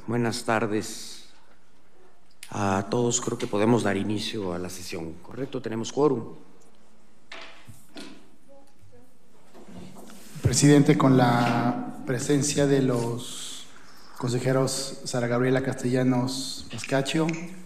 Buenas tardes a todos. Creo que podemos dar inicio a la sesión. ¿Correcto? ¿Tenemos quórum? Presidente, con la presencia de los consejeros Sara Gabriela Castellanos Pascaccio,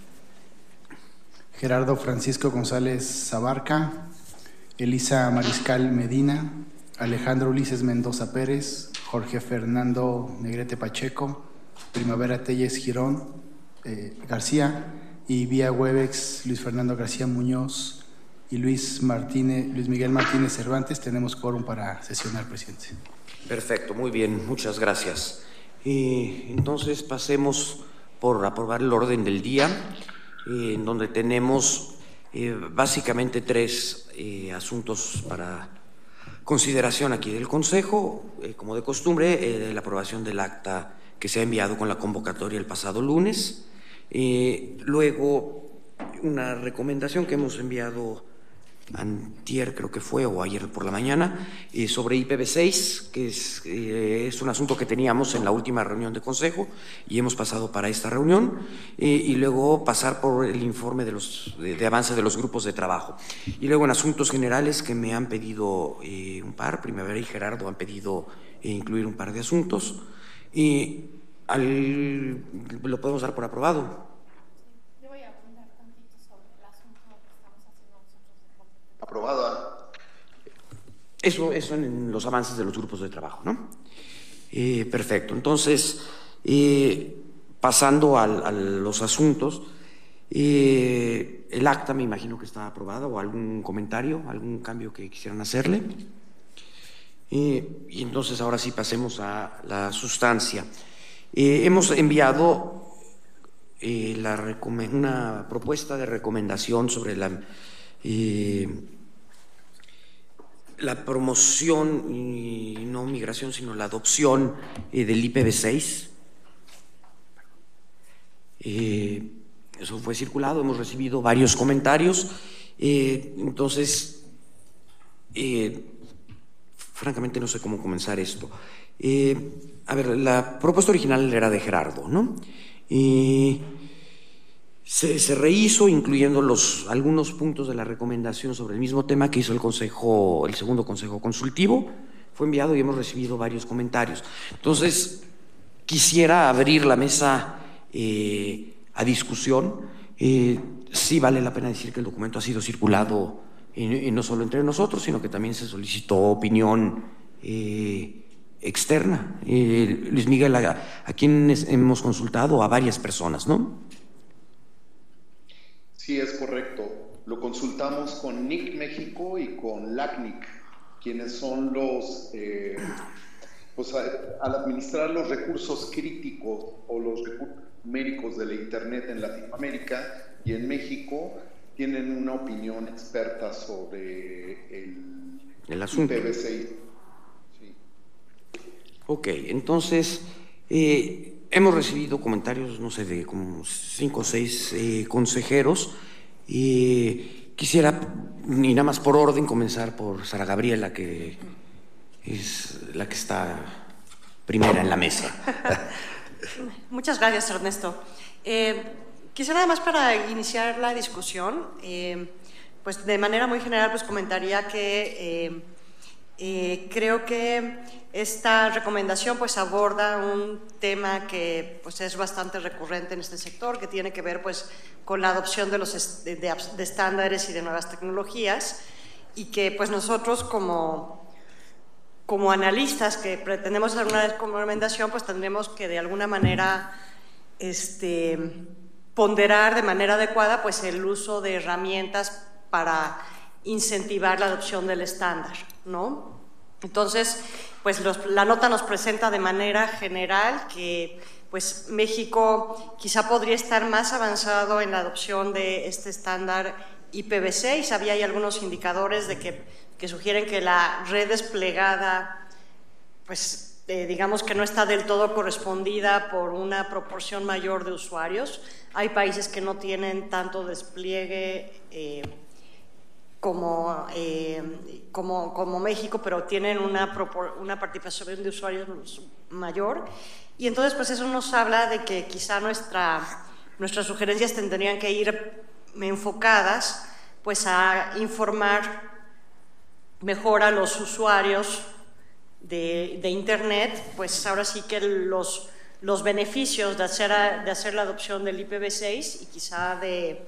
Gerardo Francisco González Abarca, Elisa Mariscal Medina, Alejandro Ulises Mendoza Pérez, Jorge Fernando Negrete Pacheco, Primavera Telles Girón García, y vía Webex Luis Fernando García Muñoz y Luis Miguel Martínez Cervantes. Tenemos quórum para sesionar, presidente. Perfecto, muy bien, muchas gracias. Entonces pasemos por aprobar el orden del día, en donde tenemos básicamente tres asuntos para consideración aquí del Consejo. Como de costumbre, la aprobación del acta que se ha enviado con la convocatoria el pasado lunes. Luego, una recomendación que hemos enviado antier, creo que fue, o ayer por la mañana, sobre IPv6, que es un asunto que teníamos en la última reunión de Consejo y hemos pasado para esta reunión, y luego pasar por el informe de avance de los grupos de trabajo. Y luego en asuntos generales que me han pedido un par, Primavera y Gerardo han pedido incluir un par de asuntos, y lo podemos dar por aprobado. Aprobada. Eso en los avances de los grupos de trabajo, ¿no? Perfecto. Entonces, pasando a los asuntos, el acta me imagino que está aprobada, o algún comentario, algún cambio que quisieran hacerle. Y entonces ahora sí pasemos a la sustancia. Hemos enviado una propuesta de recomendación sobre la promoción y no migración, sino la adopción del IPv6. Eso fue circulado, hemos recibido varios comentarios. Entonces, francamente no sé cómo comenzar esto. A ver, la propuesta original era de Gerardo, ¿no? Se rehizo incluyendo algunos puntos de la recomendación sobre el mismo tema que hizo el segundo consejo consultivo. Fue enviado y hemos recibido varios comentarios. Entonces, quisiera abrir la mesa a discusión. Sí vale la pena decir que el documento ha sido circulado no solo entre nosotros, sino que también se solicitó opinión externa. Luis Miguel, a quienes hemos consultado, a varias personas, ¿no? Sí, es correcto. Lo consultamos con NIC México y con LACNIC, quienes son los, pues al administrar los recursos críticos o los recursos numéricos de la Internet en Latinoamérica y en México, tienen una opinión experta sobre el asunto. IPv6. Sí. Ok, entonces hemos recibido comentarios, no sé, de como 5 o 6 consejeros, y quisiera, y nada más por orden, comenzar por Sara Gabriela, que es la que está primera en la mesa. Muchas gracias, Ernesto. Quisiera además, para iniciar la discusión, pues de manera muy general, pues comentaría que creo que esta recomendación pues aborda un tema que pues es bastante recurrente en este sector, que tiene que ver pues con la adopción de estándares y de nuevas tecnologías, y que pues nosotros como analistas que pretendemos hacer una recomendación, pues tendremos que de alguna manera ponderar de manera adecuada pues el uso de herramientas para incentivar la adopción del estándar, ¿no? Entonces, pues la nota nos presenta de manera general que pues México quizá podría estar más avanzado en la adopción de este estándar IPv6. Había algunos indicadores de que sugieren que la red desplegada, pues digamos que no está del todo correspondida por una proporción mayor de usuarios. Hay países que no tienen tanto despliegue como México, pero tienen una participación de usuarios mayor. Y entonces, pues eso nos habla de que quizá nuestras sugerencias tendrían que ir enfocadas pues a informar mejor a los usuarios de Internet, pues ahora sí que los beneficios de hacer la adopción del IPv6 y quizá de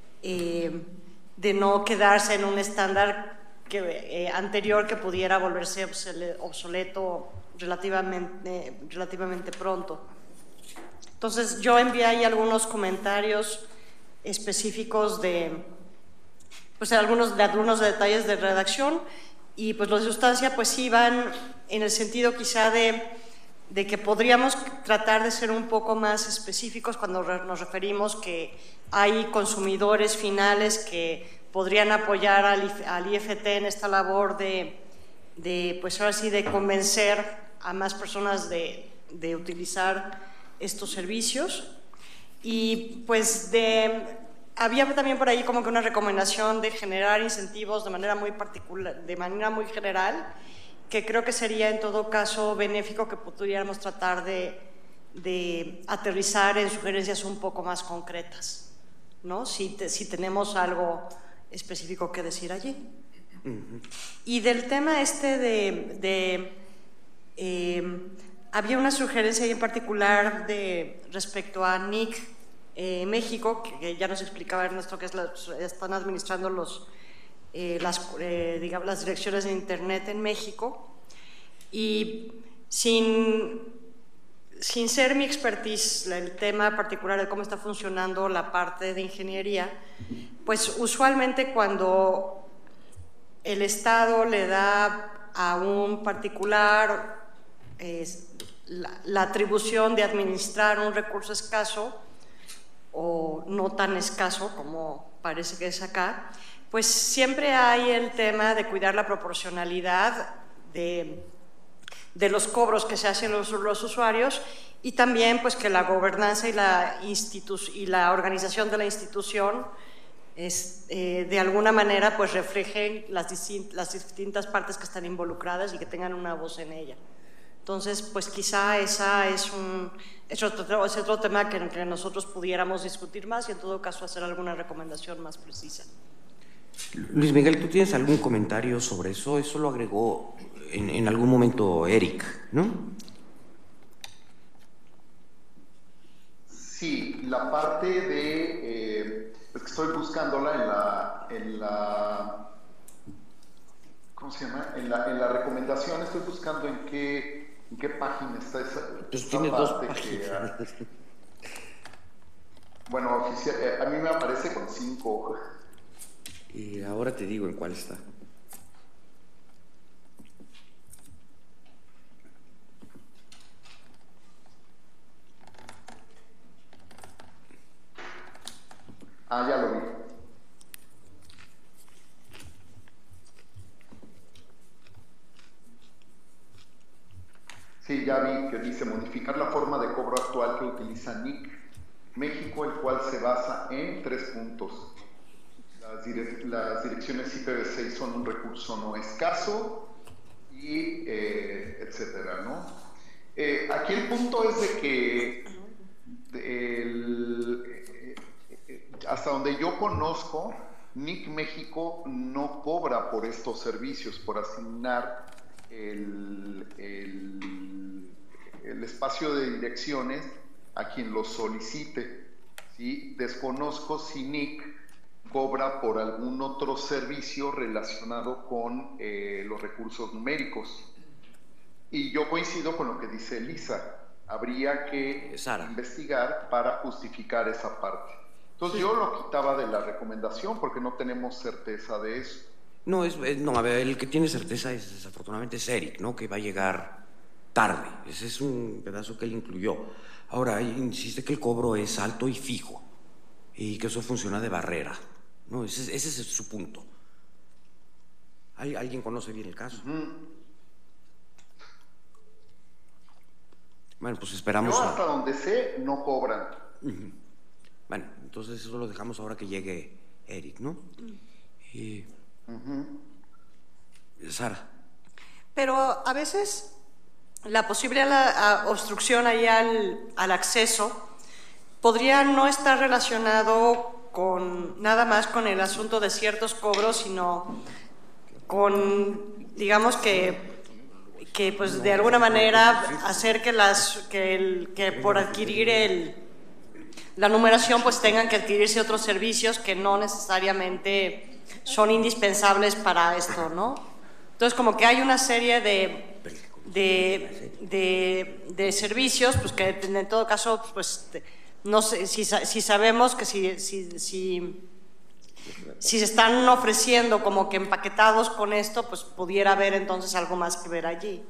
no quedarse en un estándar anterior que pudiera volverse obsoleto relativamente pronto. Entonces yo envié ahí algunos comentarios específicos de algunos detalles de redacción, y pues los de sustancia pues sí van en el sentido quizá de que podríamos tratar de ser un poco más específicos cuando nos referimos que hay consumidores finales que podrían apoyar al IFT en esta labor pues ahora sí de convencer a más personas de utilizar estos servicios. Y pues había también por ahí como que una recomendación de generar incentivos de manera muy particular, de manera muy general, que creo que sería en todo caso benéfico que pudiéramos tratar de aterrizar en sugerencias un poco más concretas, ¿no? Si tenemos algo específico que decir allí. Y del tema había una sugerencia ahí en particular respecto a NIC México, que ya nos explicaba Ernesto que están administrando las direcciones de Internet en México, y sin ser mi expertise el tema particular de cómo está funcionando la parte de ingeniería, pues usualmente cuando el Estado le da a un particular la atribución de administrar un recurso escaso o no tan escaso como parece que es acá, pues siempre hay el tema de cuidar la proporcionalidad de los cobros que se hacen los usuarios, y también pues que la gobernanza y la organización de la institución de alguna manera pues reflejen las distintas partes que están involucradas y que tengan una voz en ella. Entonces, pues quizá esa es otro tema que nosotros pudiéramos discutir más, y en todo caso hacer alguna recomendación más precisa. Luis Miguel, ¿tú tienes algún comentario sobre eso? Eso lo agregó en algún momento Eric, ¿no? Sí, la parte de... es que estoy buscándola en la ¿cómo se llama? En la recomendación estoy buscando en qué página está esa. Pues tienes dos páginas. Bueno, a mí me aparece con 5. Y ahora te digo en cuál está. Ya lo vi. Sí, ya vi que dice modificar la forma de cobro actual que utiliza NIC México, el cual se basa en 3 puntos. Las direcciones IPv6 son un recurso no escaso y etcétera, ¿no? Aquí el punto es de que hasta donde yo conozco, NIC México no cobra por estos servicios, por asignar el espacio de direcciones a quien lo solicite, ¿sí? Desconozco si NIC cobra por algún otro servicio relacionado con los recursos numéricos. Y yo coincido con lo que dice Elisa, habría que investigar para justificar esa parte. Entonces yo lo quitaba de la recomendación porque no tenemos certeza de eso. No, a ver, el que tiene certeza desafortunadamente es Eric, ¿no? Que va a llegar tarde. Ese es un pedazo que él incluyó. Ahora, insiste que el cobro es alto y fijo y que eso funciona de barrera, ¿no? Ese es su punto. ¿Alguien conoce bien el caso? Bueno, pues esperamos. Yo hasta donde sé, no cobran. Bueno, entonces eso lo dejamos ahora que llegue Eric, ¿no? Sara. Pero a veces la posible obstrucción ahí al acceso podría no estar relacionado con nada más con el asunto de ciertos cobros, sino con, digamos que pues de alguna manera hacer que por adquirir la numeración pues tengan que adquirirse otros servicios que no necesariamente son indispensables para esto, ¿no? Entonces como que hay una serie de servicios pues que en todo caso pues no sé si sabemos que si se están ofreciendo como que empaquetados con esto, pues pudiera haber entonces algo más que ver allí.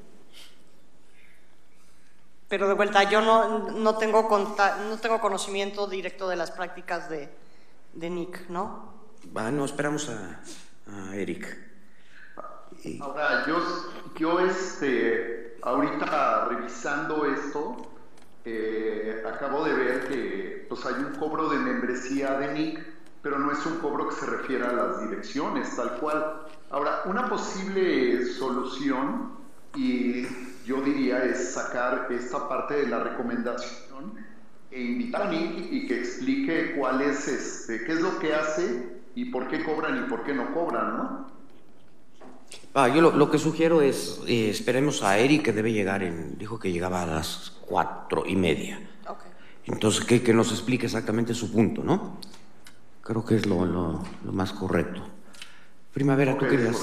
Pero de vuelta, yo no tengo conocimiento directo de las prácticas de Nick, ¿no? No, esperamos a Eric. Ahora, yo ahorita revisando esto, acabo de ver que pues hay un cobro de membresía de Nick, pero no es un cobro que se refiera a las direcciones, tal cual. Ahora, una posible solución, y yo diría, es sacar esta parte de la recomendación e invitar a Nick y que explique cuál es, qué es lo que hace y por qué cobran y por qué no cobran, ¿no? Yo lo que sugiero es, esperemos a Eric, que debe llegar dijo que llegaba a las 4:30. Okay. Entonces, que nos explique exactamente su punto, ¿no? Creo que es lo más correcto. Primavera, ¿tú querías?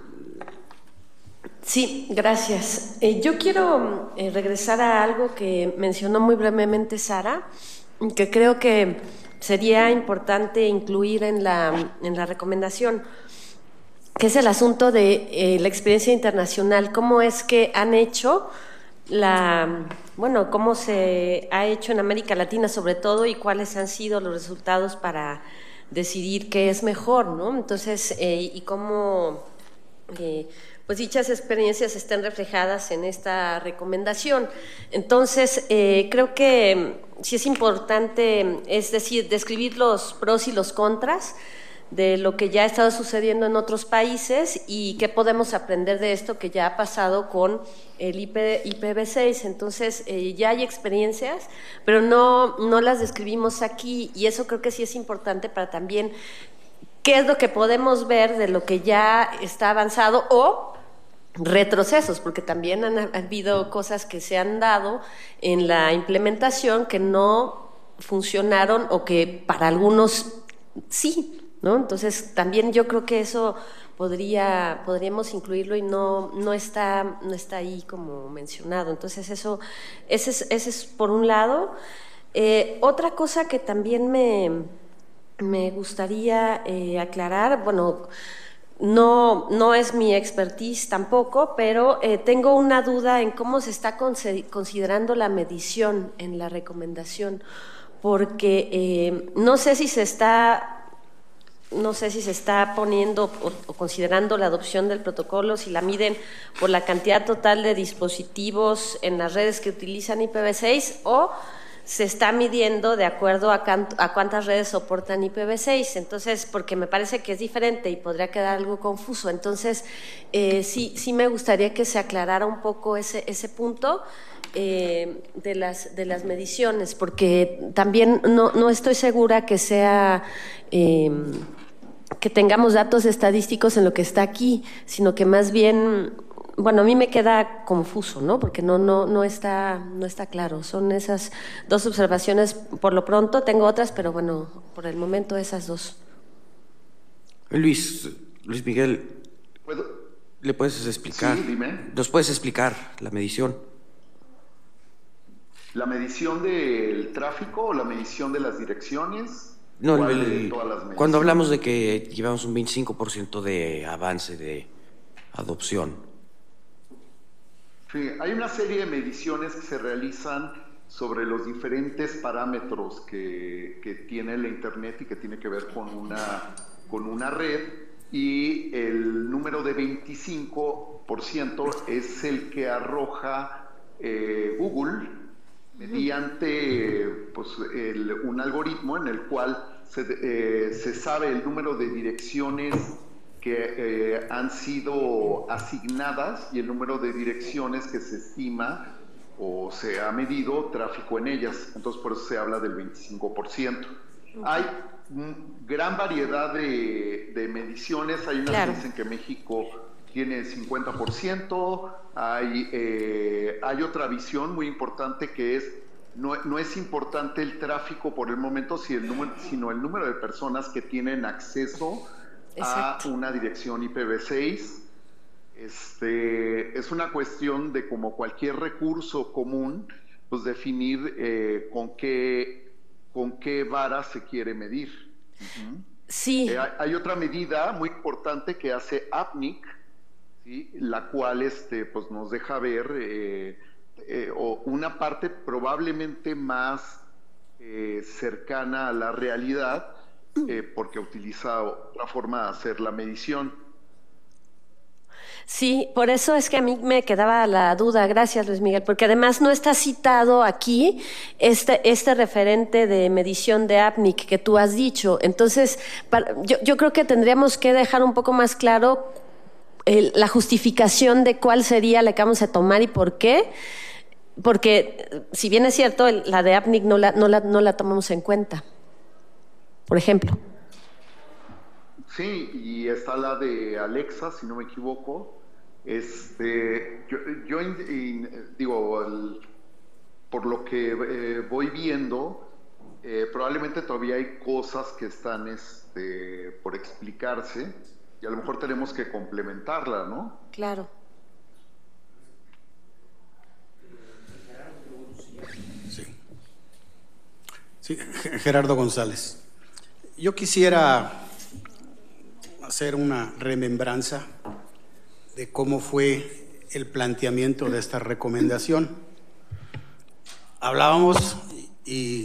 Sí, gracias. Yo quiero regresar a algo que mencionó muy brevemente Sara, que creo que sería importante incluir en la recomendación, que es el asunto de la experiencia internacional. ¿Cómo es que han hecho cómo se ha hecho en América Latina sobre todo y cuáles han sido los resultados para decidir qué es mejor, ¿no? Entonces, y cómo pues dichas experiencias estén reflejadas en esta recomendación. Entonces, creo que sí es importante, es decir, describir los pros y los contras de lo que ya ha estado sucediendo en otros países y qué podemos aprender de esto que ya ha pasado con el IPv6. Entonces, ya hay experiencias, pero no las describimos aquí, y eso creo que sí es importante para también qué es lo que podemos ver de lo que ya está avanzado o retrocesos, porque también han habido cosas que se han dado en la implementación que no funcionaron o que para algunos sí, ¿no? Entonces también yo creo que eso podríamos incluirlo y no está ahí como mencionado. Entonces ese es por un lado. Otra cosa que también me gustaría aclarar, bueno, no es mi expertise tampoco, pero tengo una duda en cómo se está considerando la medición en la recomendación, porque no sé si se está poniendo o considerando la adopción del protocolo, si la miden por la cantidad total de dispositivos en las redes que utilizan IPv6 o se está midiendo de acuerdo a cuántas redes soportan IPv6. Entonces, porque me parece que es diferente y podría quedar algo confuso. Entonces, sí me gustaría que se aclarara un poco ese punto de las mediciones, porque también no estoy segura que sea que tengamos datos estadísticos en lo que está aquí, sino que más bien, bueno, a mí me queda confuso, ¿no? Porque no está claro. Son esas dos observaciones por lo pronto. Tengo otras, pero bueno, por el momento esas dos. Luis Miguel, ¿puedo? ¿Le puedes explicar? Sí, dime. ¿Nos puedes explicar la medición? ¿La medición del tráfico o la medición de las direcciones? No, todas las mediciones? Cuando hablamos de que llevamos un 25% de avance de adopción. Sí, hay una serie de mediciones que se realizan sobre los diferentes parámetros que tiene la Internet y que tiene que ver con una red, y el número de 25% es el que arroja Google mediante un algoritmo en el cual se sabe el número de direcciones que han sido asignadas y el número de direcciones que se estima o se ha medido tráfico en ellas. Entonces, por eso se habla del 25%. Hay gran variedad de mediciones. Hay unas que dicen que México tiene 50%. Hay otra visión muy importante que es no es importante el tráfico por el momento, sino el número de personas que tienen acceso a una dirección IPv6. Es una cuestión de, como cualquier recurso común, pues definir con qué vara se quiere medir. Sí. Hay otra medida muy importante que hace APNIC, ¿sí? La cual pues nos deja ver una parte probablemente más cercana a la realidad, porque utiliza otra forma de hacer la medición. Sí, por eso es que a mí me quedaba la duda, gracias Luis Miguel, porque además no está citado aquí este referente de medición de APNIC que tú has dicho. Entonces, yo creo que tendríamos que dejar un poco más claro la justificación de cuál sería la que vamos a tomar y por qué, porque si bien es cierto, la de APNIC no la tomamos en cuenta, por ejemplo. Sí, y está la de Alexa, si no me equivoco. Yo digo, por lo que voy viendo, probablemente todavía hay cosas que están por explicarse y a lo mejor tenemos que complementarla, ¿no? Claro. Sí, Gerardo González. Yo quisiera hacer una remembranza de cómo fue el planteamiento de esta recomendación. Hablábamos y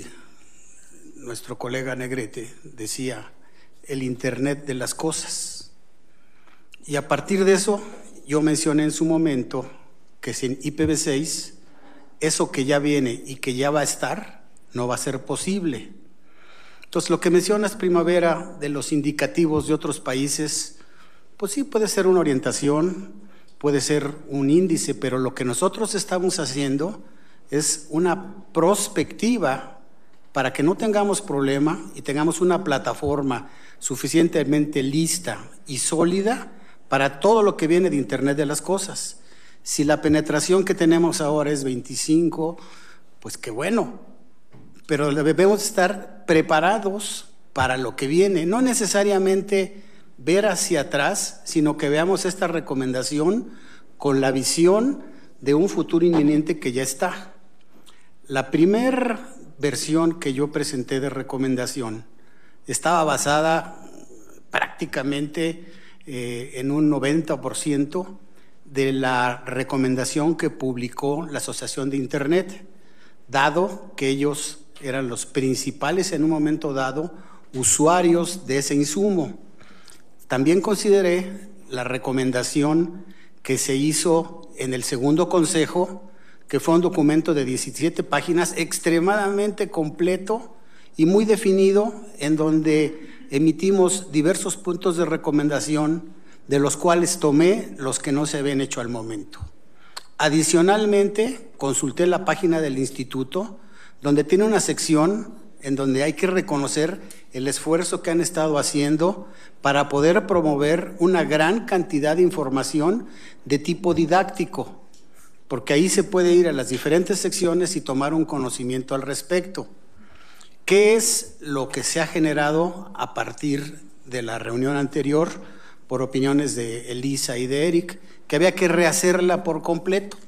nuestro colega Negrete decía el Internet de las cosas. Y a partir de eso yo mencioné en su momento que sin IPv6 eso que ya viene y que ya va a estar no va a ser posible. Entonces, lo que mencionas, Primavera, de los indicativos de otros países, pues sí puede ser una orientación, puede ser un índice, pero lo que nosotros estamos haciendo es una prospectiva para que no tengamos problema y tengamos una plataforma suficientemente lista y sólida para todo lo que viene de Internet de las cosas. Si la penetración que tenemos ahora es 25, pues qué bueno, pero debemos estar preparados para lo que viene, no necesariamente ver hacia atrás, sino que veamos esta recomendación con la visión de un futuro inminente que ya está. La primera versión que yo presenté de recomendación estaba basada prácticamente en un 90% de la recomendación que publicó la Asociación de Internet, dado que ellos eran los principales en un momento dado usuarios de ese insumo. También consideré la recomendación que se hizo en el segundo consejo, que fue un documento de 17 páginas extremadamente completo y muy definido, en donde emitimos diversos puntos de recomendación, de los cuales tomé los que no se habían hecho al momento. Adicionalmente, consulté la página del instituto, donde tiene una sección en donde hay que reconocer el esfuerzo que han estado haciendo para poder promover una gran cantidad de información de tipo didáctico, porque ahí se puede ir a las diferentes secciones y tomar un conocimiento al respecto. ¿Qué es lo que se ha generado a partir de la reunión anterior, por opiniones de Elisa y de Eric, que había que rehacerla por completo?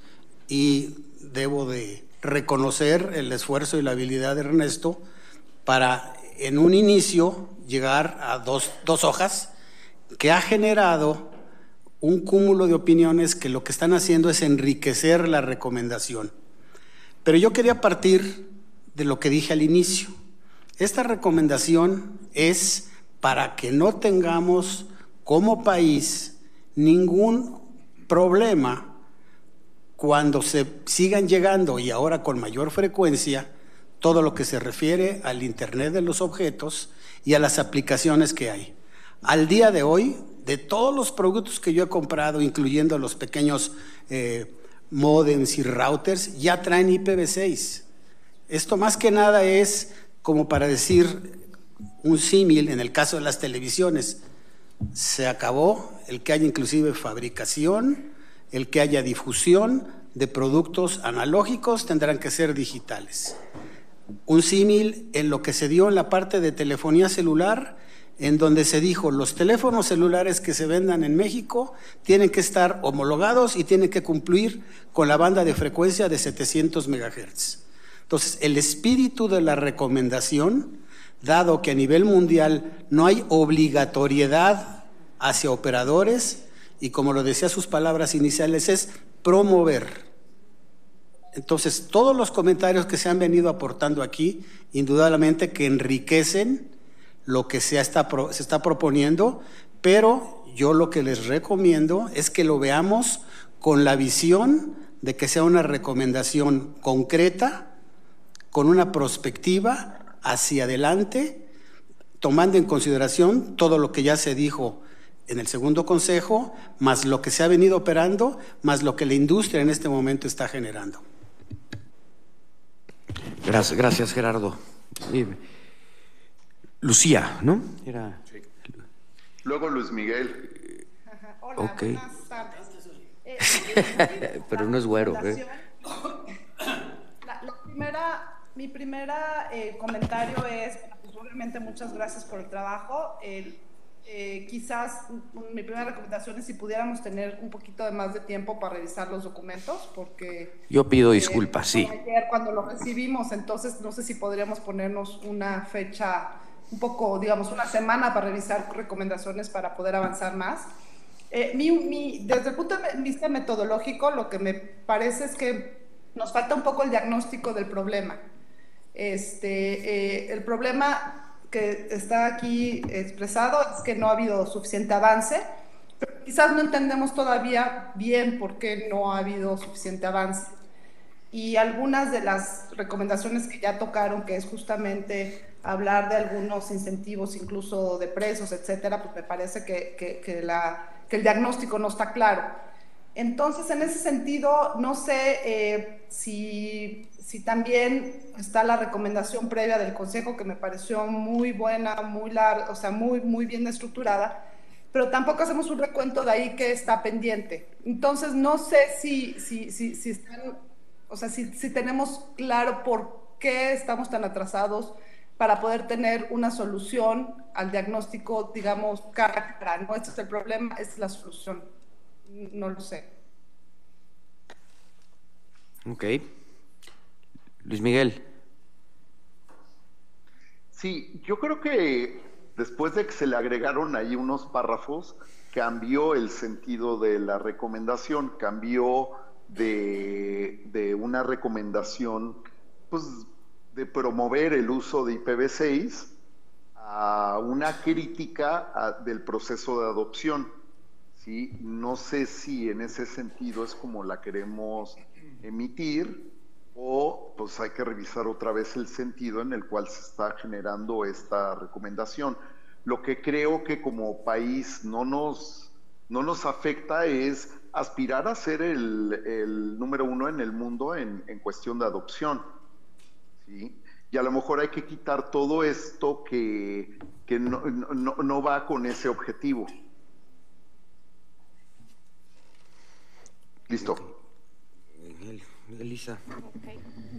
Y debo de reconocer el esfuerzo y la habilidad de Ernesto para, en un inicio, llegar a dos hojas que ha generado un cúmulo de opiniones que lo que están haciendo es enriquecer la recomendación. Pero yo quería partir de lo que dije al inicio. Esta recomendación es para que no tengamos como país ningún problema cuando se sigan llegando, y ahora con mayor frecuencia, todo lo que se refiere al Internet de los objetos y a las aplicaciones que hay. Al día de hoy, de todos los productos que yo he comprado, incluyendo los pequeños módems y routers, ya traen IPv6. Esto más que nada es como para decir un símil en el caso de las televisiones. Se acabó el que haya inclusive fabricación, el que haya difusión de productos analógicos, tendrán que ser digitales. Un símil en lo que se dio en la parte de telefonía celular, en donde se dijo los teléfonos celulares que se vendan en México tienen que estar homologados y tienen que cumplir con la banda de frecuencia de 700 MHz. Entonces, el espíritu de la recomendación, dado que a nivel mundial no hay obligatoriedad hacia operadores, y como lo decía sus palabras iniciales, es promover. Entonces, todos los comentarios que se han venido aportando aquí, indudablemente que enriquecen lo que se está proponiendo, pero yo lo que les recomiendo es que lo veamos con la visión de que sea una recomendación concreta, con una perspectiva hacia adelante, tomando en consideración todo lo que ya se dijo en el segundo consejo, más lo que se ha venido operando, más lo que la industria en este momento está generando. Gracias, Gerardo. Lucía, ¿no? Sí. Luego Luis Miguel. Hola, okay. Buenas tardes. Pero no es güero, Mi primera comentario es, pues, obviamente muchas gracias por el trabajo. Quizás mi primera recomendación es si pudiéramos tener un poquito de más de tiempo para revisar los documentos, porque yo pido disculpas, sí. Ayer cuando lo recibimos, entonces no sé si podríamos ponernos una fecha, un poco, digamos, una semana para revisar recomendaciones para poder avanzar más. Desde el punto de vista metodológico, lo que me parece es que nos falta un poco el diagnóstico del problema. El problema que está aquí expresado es que no ha habido suficiente avance, pero quizás no entendemos todavía bien por qué no ha habido suficiente avance. Y algunas de las recomendaciones que ya tocaron, que es justamente hablar de algunos incentivos, incluso de precios, etcétera, pues me parece que el diagnóstico no está claro. Entonces, en ese sentido, no sé si también está la recomendación previa del Consejo, que me pareció muy buena, muy larga, o sea, muy bien estructurada, pero tampoco hacemos un recuento de ahí que está pendiente. Entonces, no sé si están, o sea, si tenemos claro por qué estamos tan atrasados para poder tener una solución al diagnóstico, digamos, cara a cara. No, este es el problema, esta es la solución. No lo sé. Ok. Luis Miguel. Sí, yo creo que después de que se le agregaron ahí unos párrafos, cambió el sentido de la recomendación, cambió de una recomendación, pues, de promover el uso de IPv6 a una crítica del proceso de adopción. ¿Sí? No sé si en ese sentido es como la queremos emitir, o pues hay que revisar otra vez el sentido en el cual se está generando esta recomendación. Lo que creo que como país no nos afecta es aspirar a ser el número uno en el mundo en cuestión de adopción, ¿sí? Y a lo mejor hay que quitar todo esto que no va con ese objetivo. Listo. Elisa. Okay.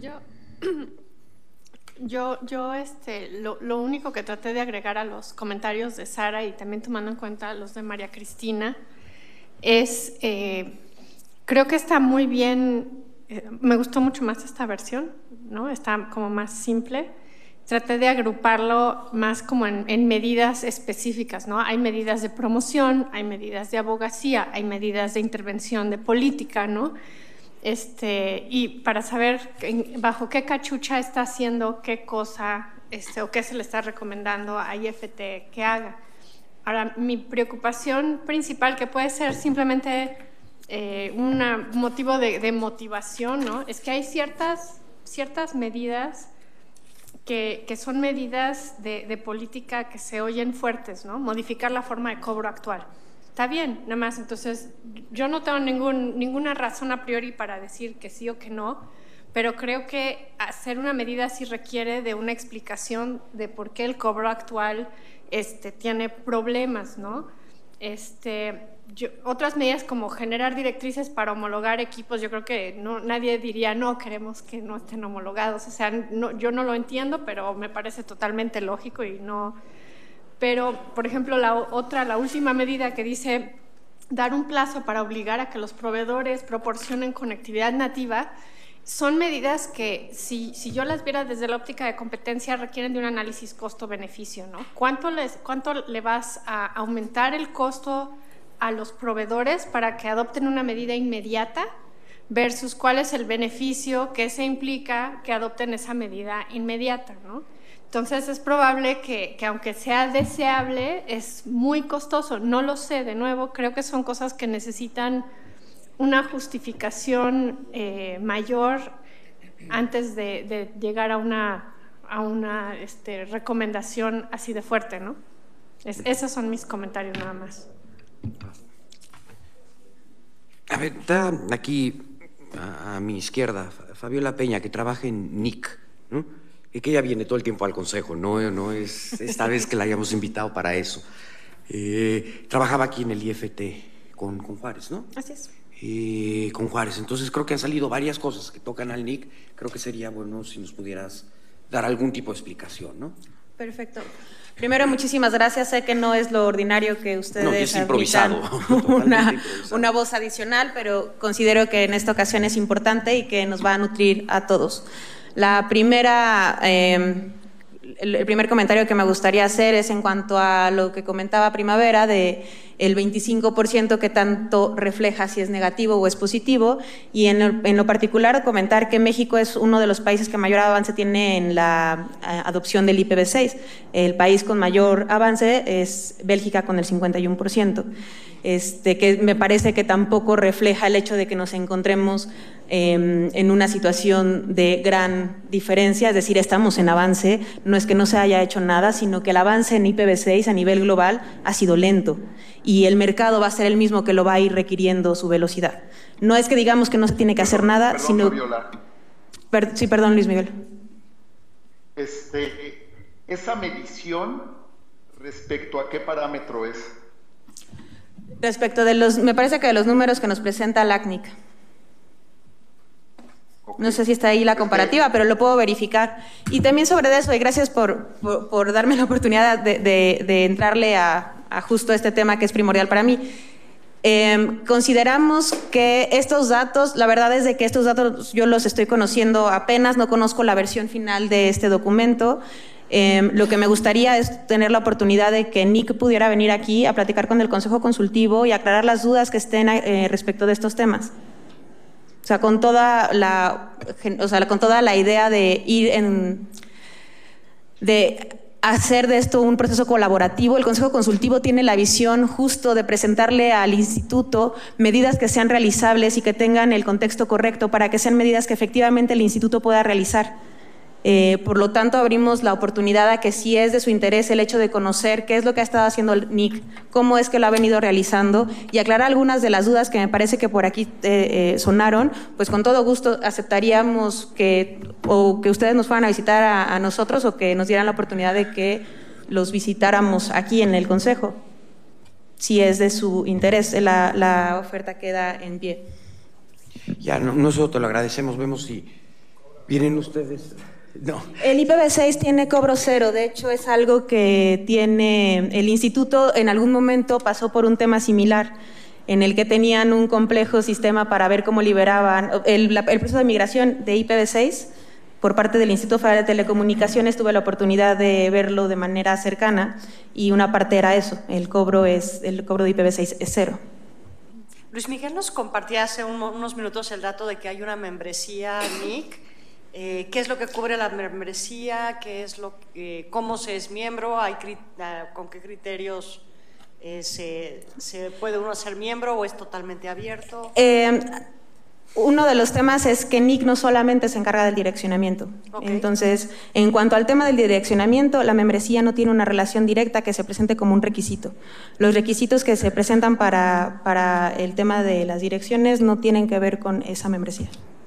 Yo lo único que traté de agregar a los comentarios de Sara y también tomando en cuenta los de María Cristina es, creo que está muy bien, me gustó mucho más esta versión, ¿no? Está como más simple. Traté de agruparlo más como en medidas específicas, ¿no? Hay medidas de promoción, hay medidas de abogacía, hay medidas de intervención de política, ¿no? Y para saber bajo qué cachucha está haciendo qué cosa, o qué se le está recomendando a IFT que haga. Ahora, mi preocupación principal, que puede ser simplemente un motivo de motivación, ¿no? Es que hay ciertas medidas que son medidas de política que se oyen fuertes, ¿no? Modificar la forma de cobro actual. Está bien, nada más. Entonces, yo no tengo ninguna razón a priori para decir que sí o que no, pero creo que hacer una medida así requiere de una explicación de por qué el cobro actual tiene problemas, ¿no? Otras medidas como generar directrices para homologar equipos, yo creo que nadie diría no, queremos que no estén homologados. O sea, yo no lo entiendo, pero me parece totalmente lógico y no. Pero, por ejemplo, la última medida que dice dar un plazo para obligar a que los proveedores proporcionen conectividad nativa, son medidas que, si yo las viera desde la óptica de competencia, requieren de un análisis costo-beneficio, ¿no? ¿Cuánto le vas a aumentar el costo a los proveedores para que adopten una medida inmediata versus cuál es el beneficio que se implica que adopten esa medida inmediata, ¿no? Entonces es probable que aunque sea deseable, es muy costoso. No lo sé, de nuevo, creo que son cosas que necesitan una justificación mayor antes de llegar a una recomendación así de fuerte, ¿no? Esos son mis comentarios nada más. A ver, está aquí a mi izquierda Fabiola Peña, que trabaja en NIC, ¿no? Y que ella viene todo el tiempo al consejo, no es esta vez que la hayamos invitado para eso. Trabajaba aquí en el IFT con Juárez, ¿no? Así es. Con Juárez. Entonces creo que han salido varias cosas que tocan al NIC. Creo que sería bueno si nos pudieras dar algún tipo de explicación, ¿no? Perfecto. Primero, muchísimas gracias. Sé que no es lo ordinario que ustedes es improvisado. una voz adicional, pero considero que en esta ocasión es importante y que nos va a nutrir a todos. El primer comentario que me gustaría hacer es en cuanto a lo que comentaba Primavera de el 25% que tanto refleja si es negativo o es positivo, y en lo particular comentar que México es uno de los países que mayor avance tiene en la adopción del IPv6. El país con mayor avance es Bélgica con el 51%. Que me parece que tampoco refleja el hecho de que nos encontremos en una situación de gran diferencia, es decir, estamos en avance, no es que no se haya hecho nada, sino que el avance en IPv6 a nivel global ha sido lento y el mercado va a ser el mismo que lo va a ir requiriendo su velocidad. No es que digamos que no se tiene que hacer nada, sino… Fabiola. Sí, perdón, Luis Miguel. Esa medición, ¿respecto a qué parámetro es? Respecto de me parece que de los números que nos presenta la ACNIC. Okay. No sé si está ahí la comparativa, pero lo puedo verificar. Y también sobre eso, y gracias por darme la oportunidad de entrarle a justo este tema que es primordial para mí. Consideramos que estos datos, la verdad es de que estos datos yo los estoy conociendo apenas, no conozco la versión final de este documento. Lo que me gustaría es tener la oportunidad de que NIC pudiera venir aquí a platicar con el Consejo Consultivo y aclarar las dudas que estén respecto de estos temas. O sea, con toda la idea de de hacer de esto un proceso colaborativo. El Consejo Consultivo tiene la visión justo de presentarle al Instituto medidas que sean realizables y que tengan el contexto correcto para que sean medidas que efectivamente el Instituto pueda realizar. Por lo tanto, abrimos la oportunidad a que si es de su interés el hecho de conocer qué es lo que ha estado haciendo el NIC, cómo es que lo ha venido realizando y aclarar algunas de las dudas que me parece que por aquí sonaron, pues con todo gusto aceptaríamos que ustedes nos fueran a visitar a nosotros o que nos dieran la oportunidad de que los visitáramos aquí en el Consejo. Si es de su interés, la oferta queda en pie. Ya, nosotros te lo agradecemos, vemos si vienen ustedes… No. El IPv6 tiene cobro cero, de hecho es algo que tiene el instituto, en algún momento pasó por un tema similar en el que tenían un complejo sistema para ver cómo liberaban el proceso de migración de IPv6 por parte del Instituto Federal de Telecomunicaciones. Tuve la oportunidad de verlo de manera cercana y una parte era eso, el cobro de IPv6 es cero. Luis Miguel nos compartía hace unos minutos el dato de que hay una membresía NIC. ¿Qué es lo que cubre la membresía? ¿Cómo se es miembro? ¿Con qué criterios se puede uno ser miembro o es totalmente abierto? Uno de los temas es que NIC no solamente se encarga del direccionamiento. Okay. Entonces, en cuanto al tema del direccionamiento, la membresía no tiene una relación directa que se presente como un requisito. Los requisitos que se presentan para el tema de las direcciones no tienen que ver con esa membresía.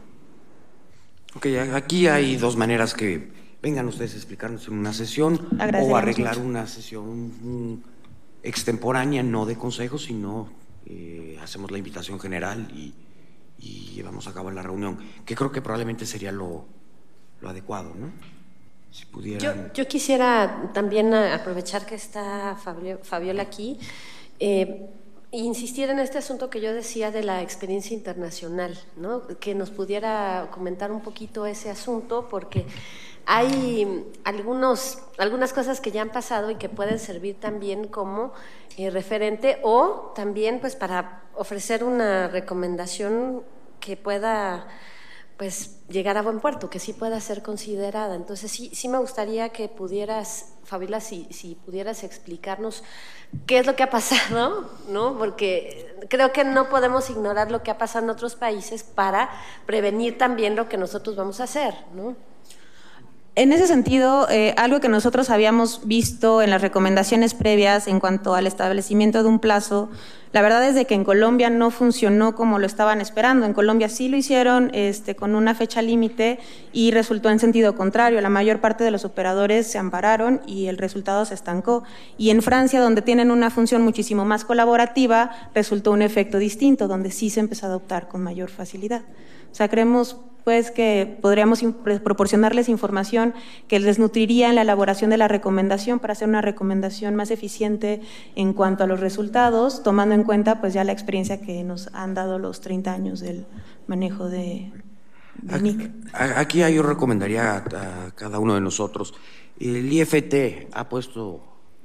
Ok, aquí hay dos maneras que vengan ustedes a explicarnos en una sesión o arreglar una sesión extemporánea, no de consejo, sino hacemos la invitación general y llevamos a cabo la reunión, que creo que probablemente sería lo adecuado, ¿no? Si pudieran... Yo quisiera también aprovechar que está Fabiola aquí, insistir en este asunto que yo decía de la experiencia internacional, ¿no? Que nos pudiera comentar un poquito ese asunto, porque hay algunas cosas que ya han pasado y que pueden servir también como referente, o también pues para ofrecer una recomendación que pueda pues llegar a buen puerto, que sí pueda ser considerada. Entonces sí me gustaría que pudieras, Fabiola, si pudieras explicarnos qué es lo que ha pasado, ¿no? Porque creo que no podemos ignorar lo que ha pasado en otros países para prevenir también lo que nosotros vamos a hacer, ¿no? En ese sentido, algo que nosotros habíamos visto en las recomendaciones previas en cuanto al establecimiento de un plazo, la verdad es de que en Colombia no funcionó como lo estaban esperando. En Colombia sí lo hicieron con una fecha límite y resultó en sentido contrario. La mayor parte de los operadores se ampararon y el resultado se estancó. Y en Francia, donde tienen una función muchísimo más colaborativa, resultó un efecto distinto, donde sí se empezó a adoptar con mayor facilidad. O sea, creemos pues que podríamos proporcionarles información que les nutriría en la elaboración de la recomendación para hacer una recomendación más eficiente en cuanto a los resultados, tomando en cuenta pues ya la experiencia que nos han dado los 30 años del manejo de NIC. Aquí yo recomendaría a cada uno de nosotros. El IFT ha puesto,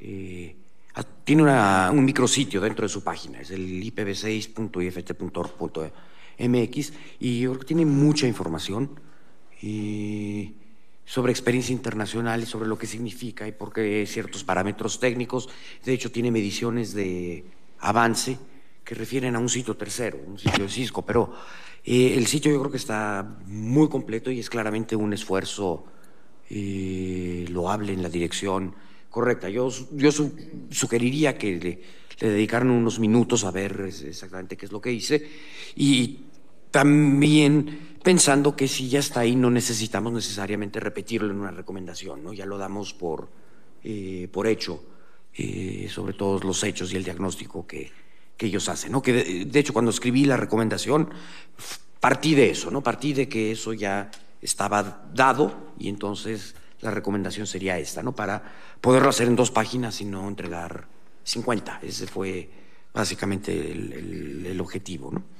tiene un micrositio dentro de su página, es el ipv6.ift.org.mx, y yo creo que tiene mucha información sobre experiencia internacional y sobre lo que significa y por qué ciertos parámetros técnicos. De hecho, tiene mediciones de avance que refieren a un sitio tercero, un sitio de Cisco, pero el sitio yo creo que está muy completo y es claramente un esfuerzo loable en la dirección correcta. Yo sugeriría que le dedicaran unos minutos a ver exactamente qué es lo que hice, y también pensando que si ya está ahí no necesitamos necesariamente repetirlo en una recomendación, ¿no? Ya lo damos por hecho, sobre todos los hechos y el diagnóstico que ellos hacen, ¿no? Que de hecho cuando escribí la recomendación partí de eso, ¿no? Partí de que eso ya estaba dado y entonces la recomendación sería esta, ¿no? Para poderlo hacer en 2 páginas y no entregar 50. Ese fue básicamente el objetivo, ¿no?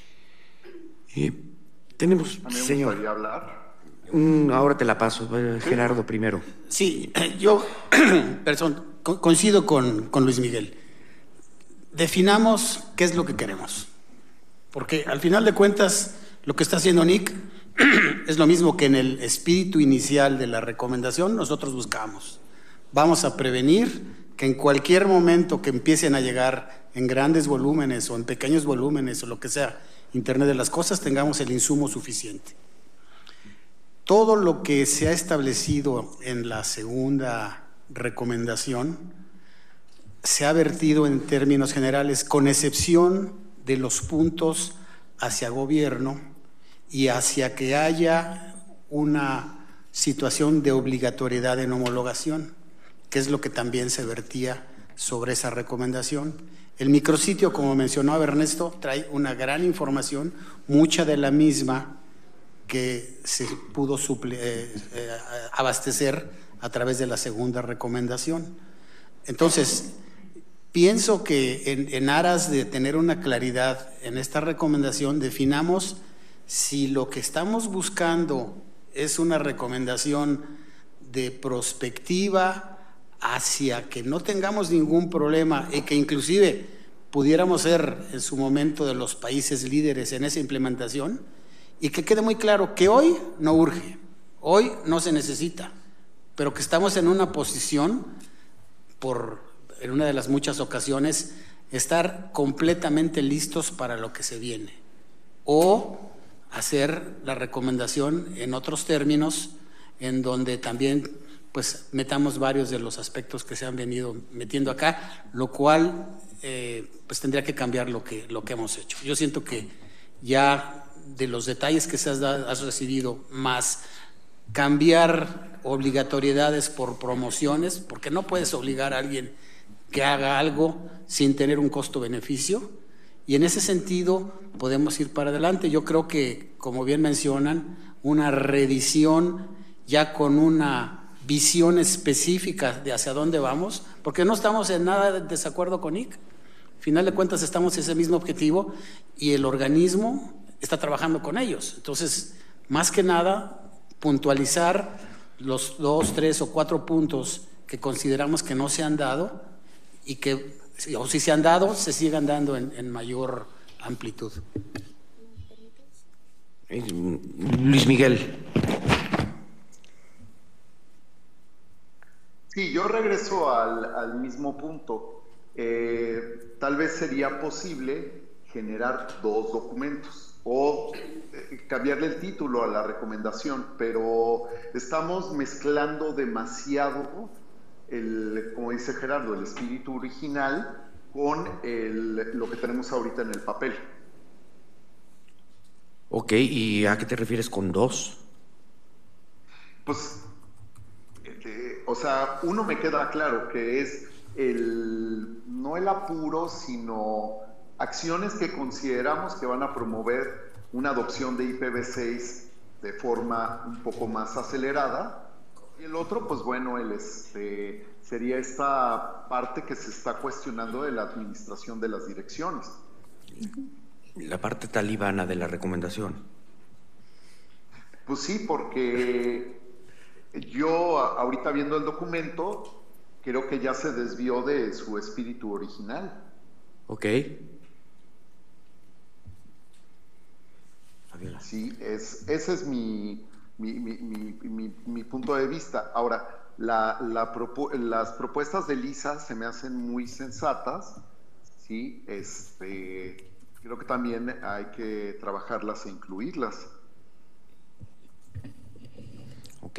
Tenemos, a mí me señor. gustaría hablar. Ahora te la paso, Gerardo primero. Sí, yo coincido con Luis Miguel. Definamos qué es lo que queremos, porque al final de cuentas lo que está haciendo NIC es lo mismo que en el espíritu inicial de la recomendación nosotros buscamos. Vamos a prevenir que en cualquier momento que empiecen a llegar en grandes volúmenes o en pequeños volúmenes o lo que sea, Internet de las cosas, tengamos el insumo suficiente. Todo lo que se ha establecido en la segunda recomendación se ha vertido en términos generales, con excepción de los puntos hacia gobierno y hacia que haya una situación de obligatoriedad en homologación, que es lo que también se vertía sobre esa recomendación. El micrositio, como mencionaba Ernesto, trae una gran información, mucha de la misma que se pudo abastecer a través de la segunda recomendación. Entonces, pienso que en aras de tener una claridad en esta recomendación, definamos si lo que estamos buscando es una recomendación de prospectiva hacia que no tengamos ningún problema y que inclusive pudiéramos ser en su momento de los países líderes en esa implementación, y que quede muy claro que hoy no urge, hoy no se necesita, pero que estamos en una posición, en una de las muchas ocasiones, estar completamente listos para lo que se viene, o hacer la recomendación en otros términos, en donde también pues metamos varios de los aspectos que se han venido metiendo acá, lo cual pues tendría que cambiar lo que hemos hecho. Yo siento que ya de los detalles que has recibido, más cambiar obligatoriedades por promociones, porque no puedes obligar a alguien que haga algo sin tener un costo-beneficio, y en ese sentido podemos ir para adelante. Yo creo que, como bien mencionan, una reedición ya con una visión específica de hacia dónde vamos, porque no estamos en nada de desacuerdo con IC. Al final de cuentas estamos en ese mismo objetivo y el organismo está trabajando con ellos. Entonces, más que nada, puntualizar los 2, 3 o 4 puntos que consideramos que no se han dado y que, o si se han dado, se sigan dando en mayor amplitud. Luis Miguel. Sí, yo regreso al mismo punto. Tal vez sería posible generar 2 documentos o cambiarle el título a la recomendación, pero estamos mezclando demasiado, como dice Gerardo, el espíritu original con lo que tenemos ahorita en el papel. Ok, ¿y a qué te refieres con 2? Pues, o sea, uno me queda claro que es no el apuro, sino acciones que consideramos que van a promover una adopción de IPv6 de forma un poco más acelerada. Y el otro, pues bueno, sería esta parte que se está cuestionando de la administración de las direcciones. La parte talibana de la recomendación. Pues sí, porque yo ahorita viendo el documento, creo que ya se desvió de su espíritu original. Ok. Sí, ese es mi punto de vista. Ahora, las propuestas de Lisa se me hacen muy sensatas, ¿sí? Creo que también hay que trabajarlas e incluirlas. Ok.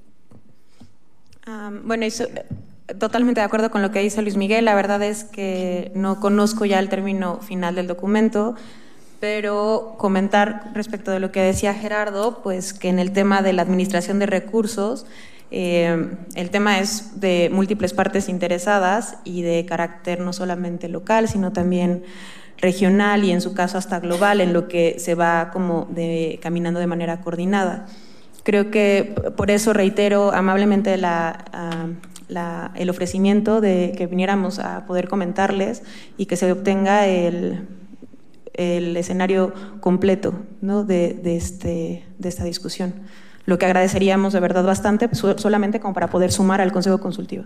Bueno, totalmente de acuerdo con lo que dice Luis Miguel. La verdad es que no conozco ya el término final del documento, pero comentar respecto de lo que decía Gerardo, pues que en el tema de la administración de recursos, el tema es de múltiples partes interesadas y de carácter no solamente local, sino también regional y en su caso hasta global, en lo que se va como caminando de manera coordinada. Creo que por eso reitero amablemente el ofrecimiento de que viniéramos a poder comentarles y que se obtenga el escenario completo, ¿no? de esta discusión. Lo que agradeceríamos de verdad bastante, pues, solamente como para poder sumar al Consejo Consultivo.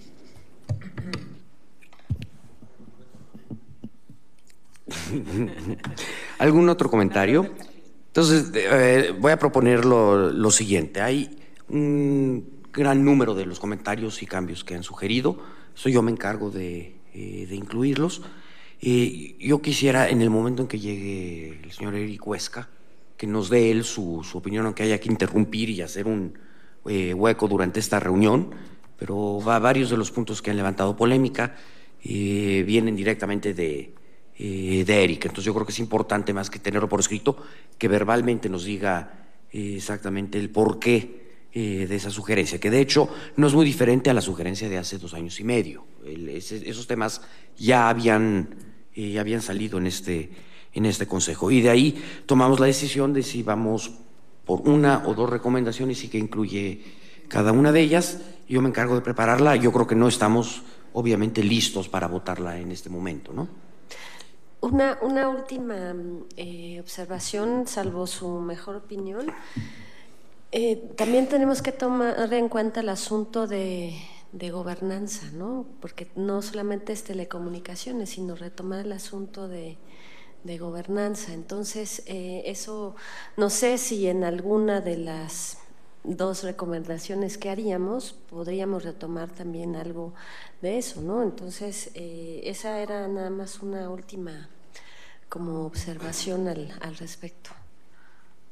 ¿Algún otro comentario? Entonces, voy a proponer lo siguiente. Hay un gran número de los comentarios y cambios que han sugerido. Eso yo me encargo de incluirlos. Yo quisiera, en el momento en que llegue el señor Eric Huesca, que nos dé él su opinión, aunque haya que interrumpir y hacer un hueco durante esta reunión, pero varios de los puntos que han levantado polémica vienen directamente de Eric. Entonces yo creo que es importante, más que tenerlo por escrito, que verbalmente nos diga exactamente el porqué de esa sugerencia, que de hecho no es muy diferente a la sugerencia de hace 2 años y medio. Esos temas ya habían salido en este consejo, y de ahí tomamos la decisión de si vamos por 1 o 2 recomendaciones y que incluye cada una de ellas. Yo me encargo de prepararla. Yo creo que no estamos obviamente listos para votarla en este momento, ¿no? Una última observación, salvo su mejor opinión. También tenemos que tomar en cuenta el asunto de gobernanza, ¿no? Porque no solamente es telecomunicaciones, sino retomar el asunto de gobernanza. Entonces, eso, no sé si en alguna de las 2 recomendaciones que haríamos podríamos retomar también algo de eso, ¿no? Entonces, esa era nada más una última como observación al respecto.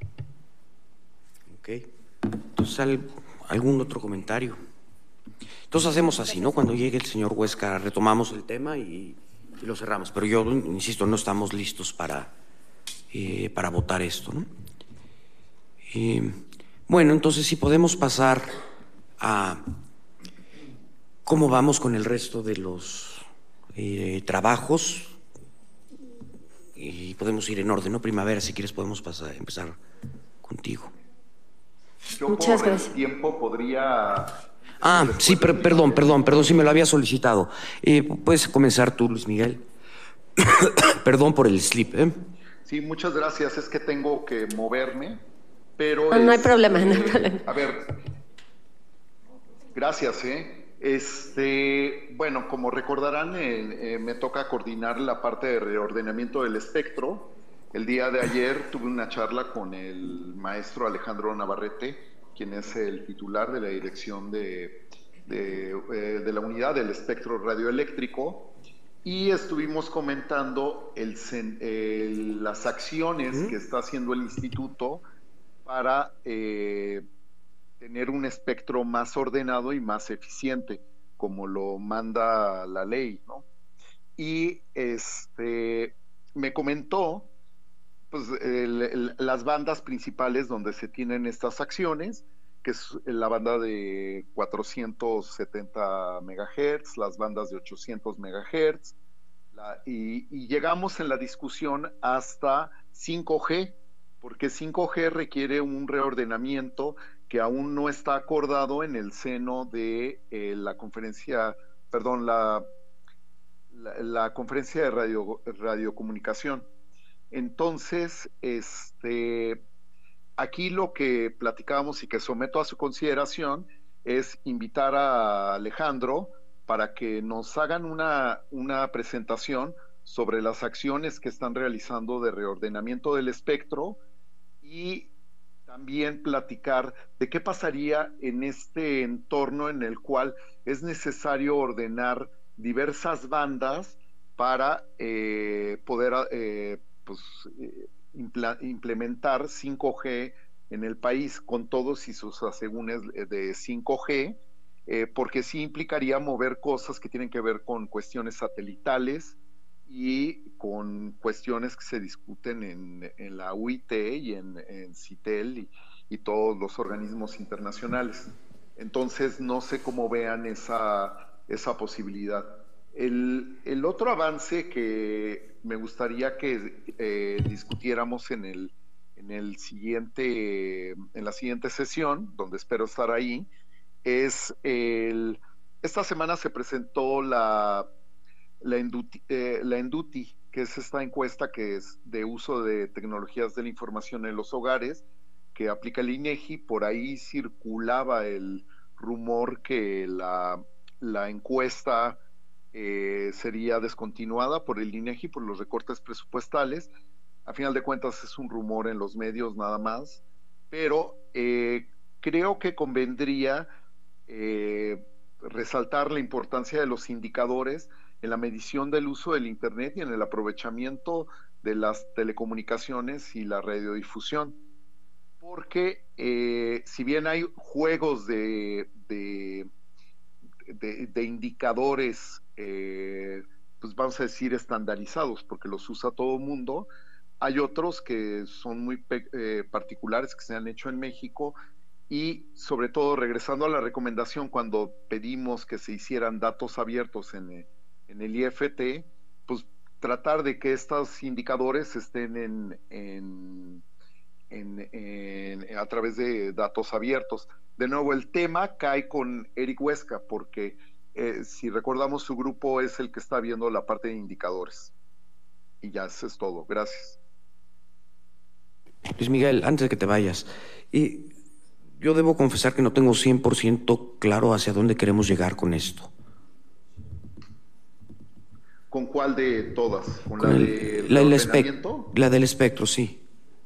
Ok. Entonces, ¿algún otro comentario? Entonces hacemos así, ¿no? Cuando llegue el señor Huesca retomamos el tema y lo cerramos. Pero yo, insisto, no estamos listos para votar esto, ¿no? Bueno, entonces sí podemos pasar a cómo vamos con el resto de los trabajos y podemos ir en orden, ¿no? Primavera, si quieres podemos empezar contigo. Yo Muchas por gracias. el tiempo podría... Sí, perdón, si me lo había solicitado. Puedes comenzar tú, Luis Miguel. Perdón por el slip, ¿eh? Sí, muchas gracias. Es que tengo que moverme, pero... No hay problema, no hay problema. A ver, gracias, bueno, como recordarán, me toca coordinar la parte de reordenamiento del espectro. El día de ayer tuve una charla con el maestro Alejandro Navarrete, quien es el titular de la dirección de la unidad del espectro radioeléctrico, y estuvimos comentando las acciones que está haciendo el instituto para tener un espectro más ordenado y más eficiente, como lo manda la ley, ¿no? Y me comentó pues, las bandas principales donde se tienen estas acciones, que es la banda de 470 MHz, las bandas de 800 MHz, y llegamos en la discusión hasta 5G, porque 5G requiere un reordenamiento que aún no está acordado en el seno de la conferencia, perdón, la conferencia de radiocomunicación. Entonces, aquí lo que platicábamos y que someto a su consideración es invitar a Alejandro para que nos hagan una presentación sobre las acciones que están realizando de reordenamiento del espectro y también platicar de qué pasaría en este entorno en el cual es necesario ordenar diversas bandas para poder implementar 5G en el país con todos y sus asegúnes de 5G, porque sí implicaría mover cosas que tienen que ver con cuestiones satelitales y con cuestiones que se discuten en la UIT y en CITEL y todos los organismos internacionales. Entonces, no sé cómo vean esa posibilidad. El otro avance que me gustaría que discutiéramos en la siguiente sesión, donde espero estar ahí, es esta semana se presentó la Enduti, que es esta encuesta que es de uso de tecnologías de la información en los hogares, que aplica el INEGI. Por ahí circulaba el rumor que la encuesta sería descontinuada por el INEGI por los recortes presupuestales. A final de cuentas es un rumor en los medios nada más, pero creo que convendría resaltar la importancia de los indicadores en la medición del uso del Internet y en el aprovechamiento de las telecomunicaciones y la radiodifusión. Porque si bien hay juegos de indicadores, pues vamos a decir estandarizados, porque los usa todo el mundo, hay otros que son muy particulares que se han hecho en México. Y sobre todo, regresando a la recomendación, cuando pedimos que se hicieran datos abiertos en el IFT, pues tratar de que estos indicadores estén a través de datos abiertos. De nuevo, el tema cae con Eric Huesca, porque si recordamos, su grupo es el que está viendo la parte de indicadores. Y ya, eso es todo. Gracias. Luis Miguel, antes de que te vayas, yo debo confesar que no tengo 100% claro hacia dónde queremos llegar con esto. ¿Con cuál de todas? ¿Con la del espectro? La del espectro, sí.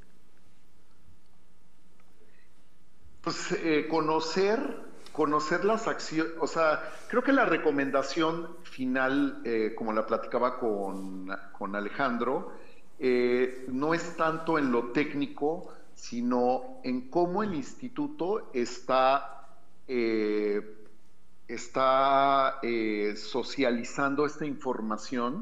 Pues conocer las acciones, o sea, creo que la recomendación final, como la platicaba con Alejandro, no es tanto en lo técnico, sino en cómo el instituto está socializando esta información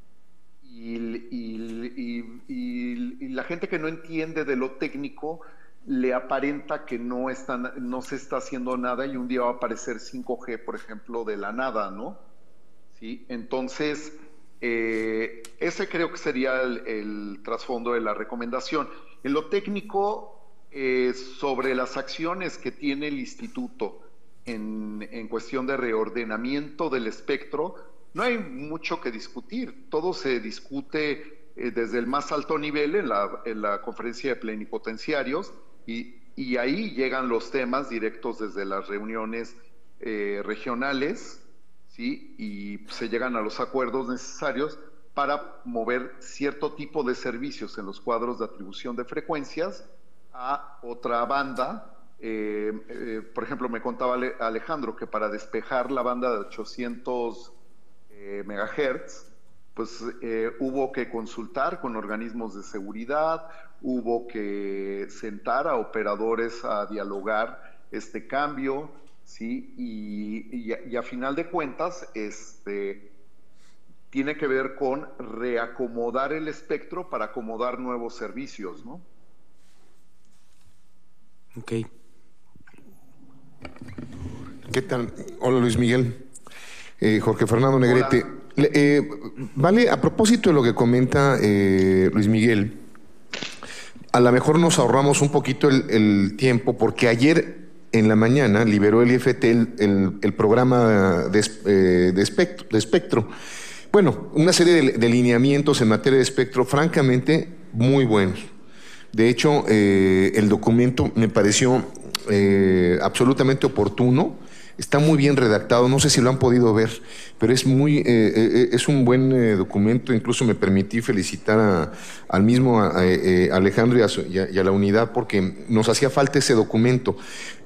y la gente que no entiende de lo técnico le aparenta que no se está haciendo nada y un día va a aparecer 5G, por ejemplo, de la nada, ¿no? ¿Sí? Entonces, ese creo que sería el trasfondo de la recomendación. En lo técnico, sobre las acciones que tiene el instituto en cuestión de reordenamiento del espectro, no hay mucho que discutir. Todo se discute desde el más alto nivel en la conferencia de plenipotenciarios y ahí llegan los temas directos desde las reuniones regionales, ¿sí? Y se llegan a los acuerdos necesarios para mover cierto tipo de servicios en los cuadros de atribución de frecuencias a otra banda. Por ejemplo, me contaba Alejandro que para despejar la banda de 800 megahertz, pues hubo que consultar con organismos de seguridad, hubo que sentar a operadores a dialogar este cambio, ¿sí? Y a final de cuentas, tiene que ver con reacomodar el espectro para acomodar nuevos servicios, ¿no? Ok. ¿Qué tal? Hola, Luis Miguel. Jorge Fernando Negrete. Vale, a propósito de lo que comenta Luis Miguel, a lo mejor nos ahorramos un poquito el tiempo, porque ayer en la mañana liberó el IFT el programa de espectro. Bueno, una serie de lineamientos en materia de espectro, francamente, muy buenos. De hecho, el documento me pareció absolutamente oportuno. Está muy bien redactado, no sé si lo han podido ver, pero es un buen documento. Incluso me permití felicitar al mismo Alejandro y a la unidad, porque nos hacía falta ese documento.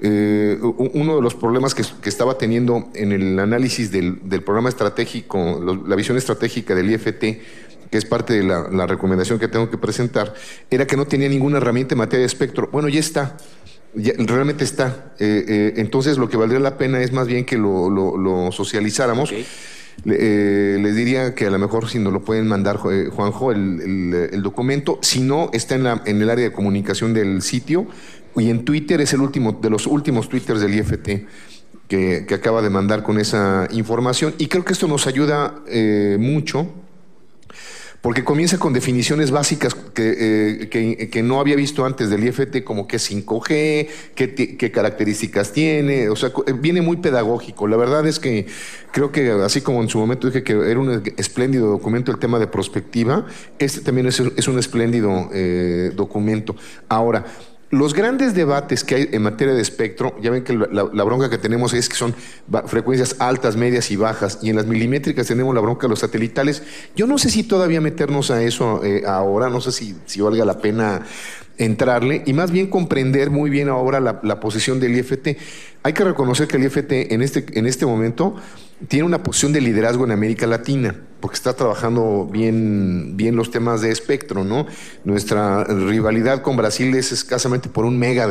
Uno de los problemas que estaba teniendo en el análisis del programa estratégico, la visión estratégica del IFT, que es parte de la recomendación que tengo que presentar, era que no tenía ninguna herramienta en materia de espectro. Bueno, ya está. Ya, realmente está. Entonces lo que valdría la pena es más bien que lo socializáramos. Okay. Les diría que a lo mejor si nos lo pueden mandar, Juanjo, el documento. Si no, está en el área de comunicación del sitio, y en Twitter es el último de los últimos twitters del IFT que acaba de mandar con esa información, y creo que esto nos ayuda mucho, porque comienza con definiciones básicas que no había visto antes del IFT, como qué es 5G, qué características tiene. O sea, viene muy pedagógico. La verdad es que creo que, así como en su momento dije que era un espléndido documento el tema de prospectiva, este también es un espléndido documento. Ahora, los grandes debates que hay en materia de espectro, ya ven que la bronca que tenemos es que son frecuencias altas, medias y bajas, y en las milimétricas tenemos la bronca de los satelitales. Yo no sé si todavía meternos a eso ahora, no sé si valga la pena entrarle, y más bien comprender muy bien ahora la posición del IFT. Hay que reconocer que el IFT en este momento tiene una posición de liderazgo en América Latina, porque está trabajando bien los temas de espectro, ¿no? Nuestra rivalidad con Brasil es escasamente por 1 mega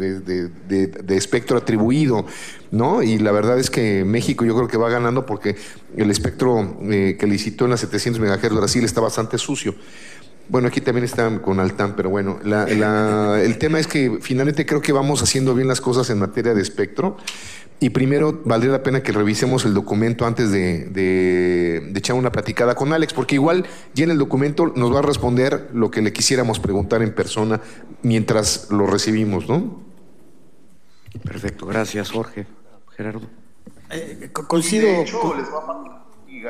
de espectro atribuido, ¿no? Y la verdad es que México yo creo que va ganando, porque el espectro que licitó en las 700 MHz Brasil está bastante sucio. Bueno, aquí también están con Altán, pero bueno, el tema es que finalmente creo que vamos haciendo bien las cosas en materia de espectro. Y primero valdría la pena que revisemos el documento antes de echar una platicada con Alex, porque igual ya en el documento nos va a responder lo que le quisiéramos preguntar en persona mientras lo recibimos, ¿no? Perfecto, gracias, Jorge. Gerardo. Coincido. De hecho, les va a pasar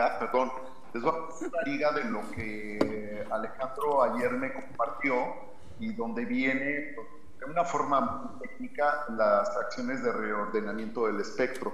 una liga de lo que Alejandro ayer me compartió, y donde viene de una forma muy técnica las acciones de reordenamiento del espectro.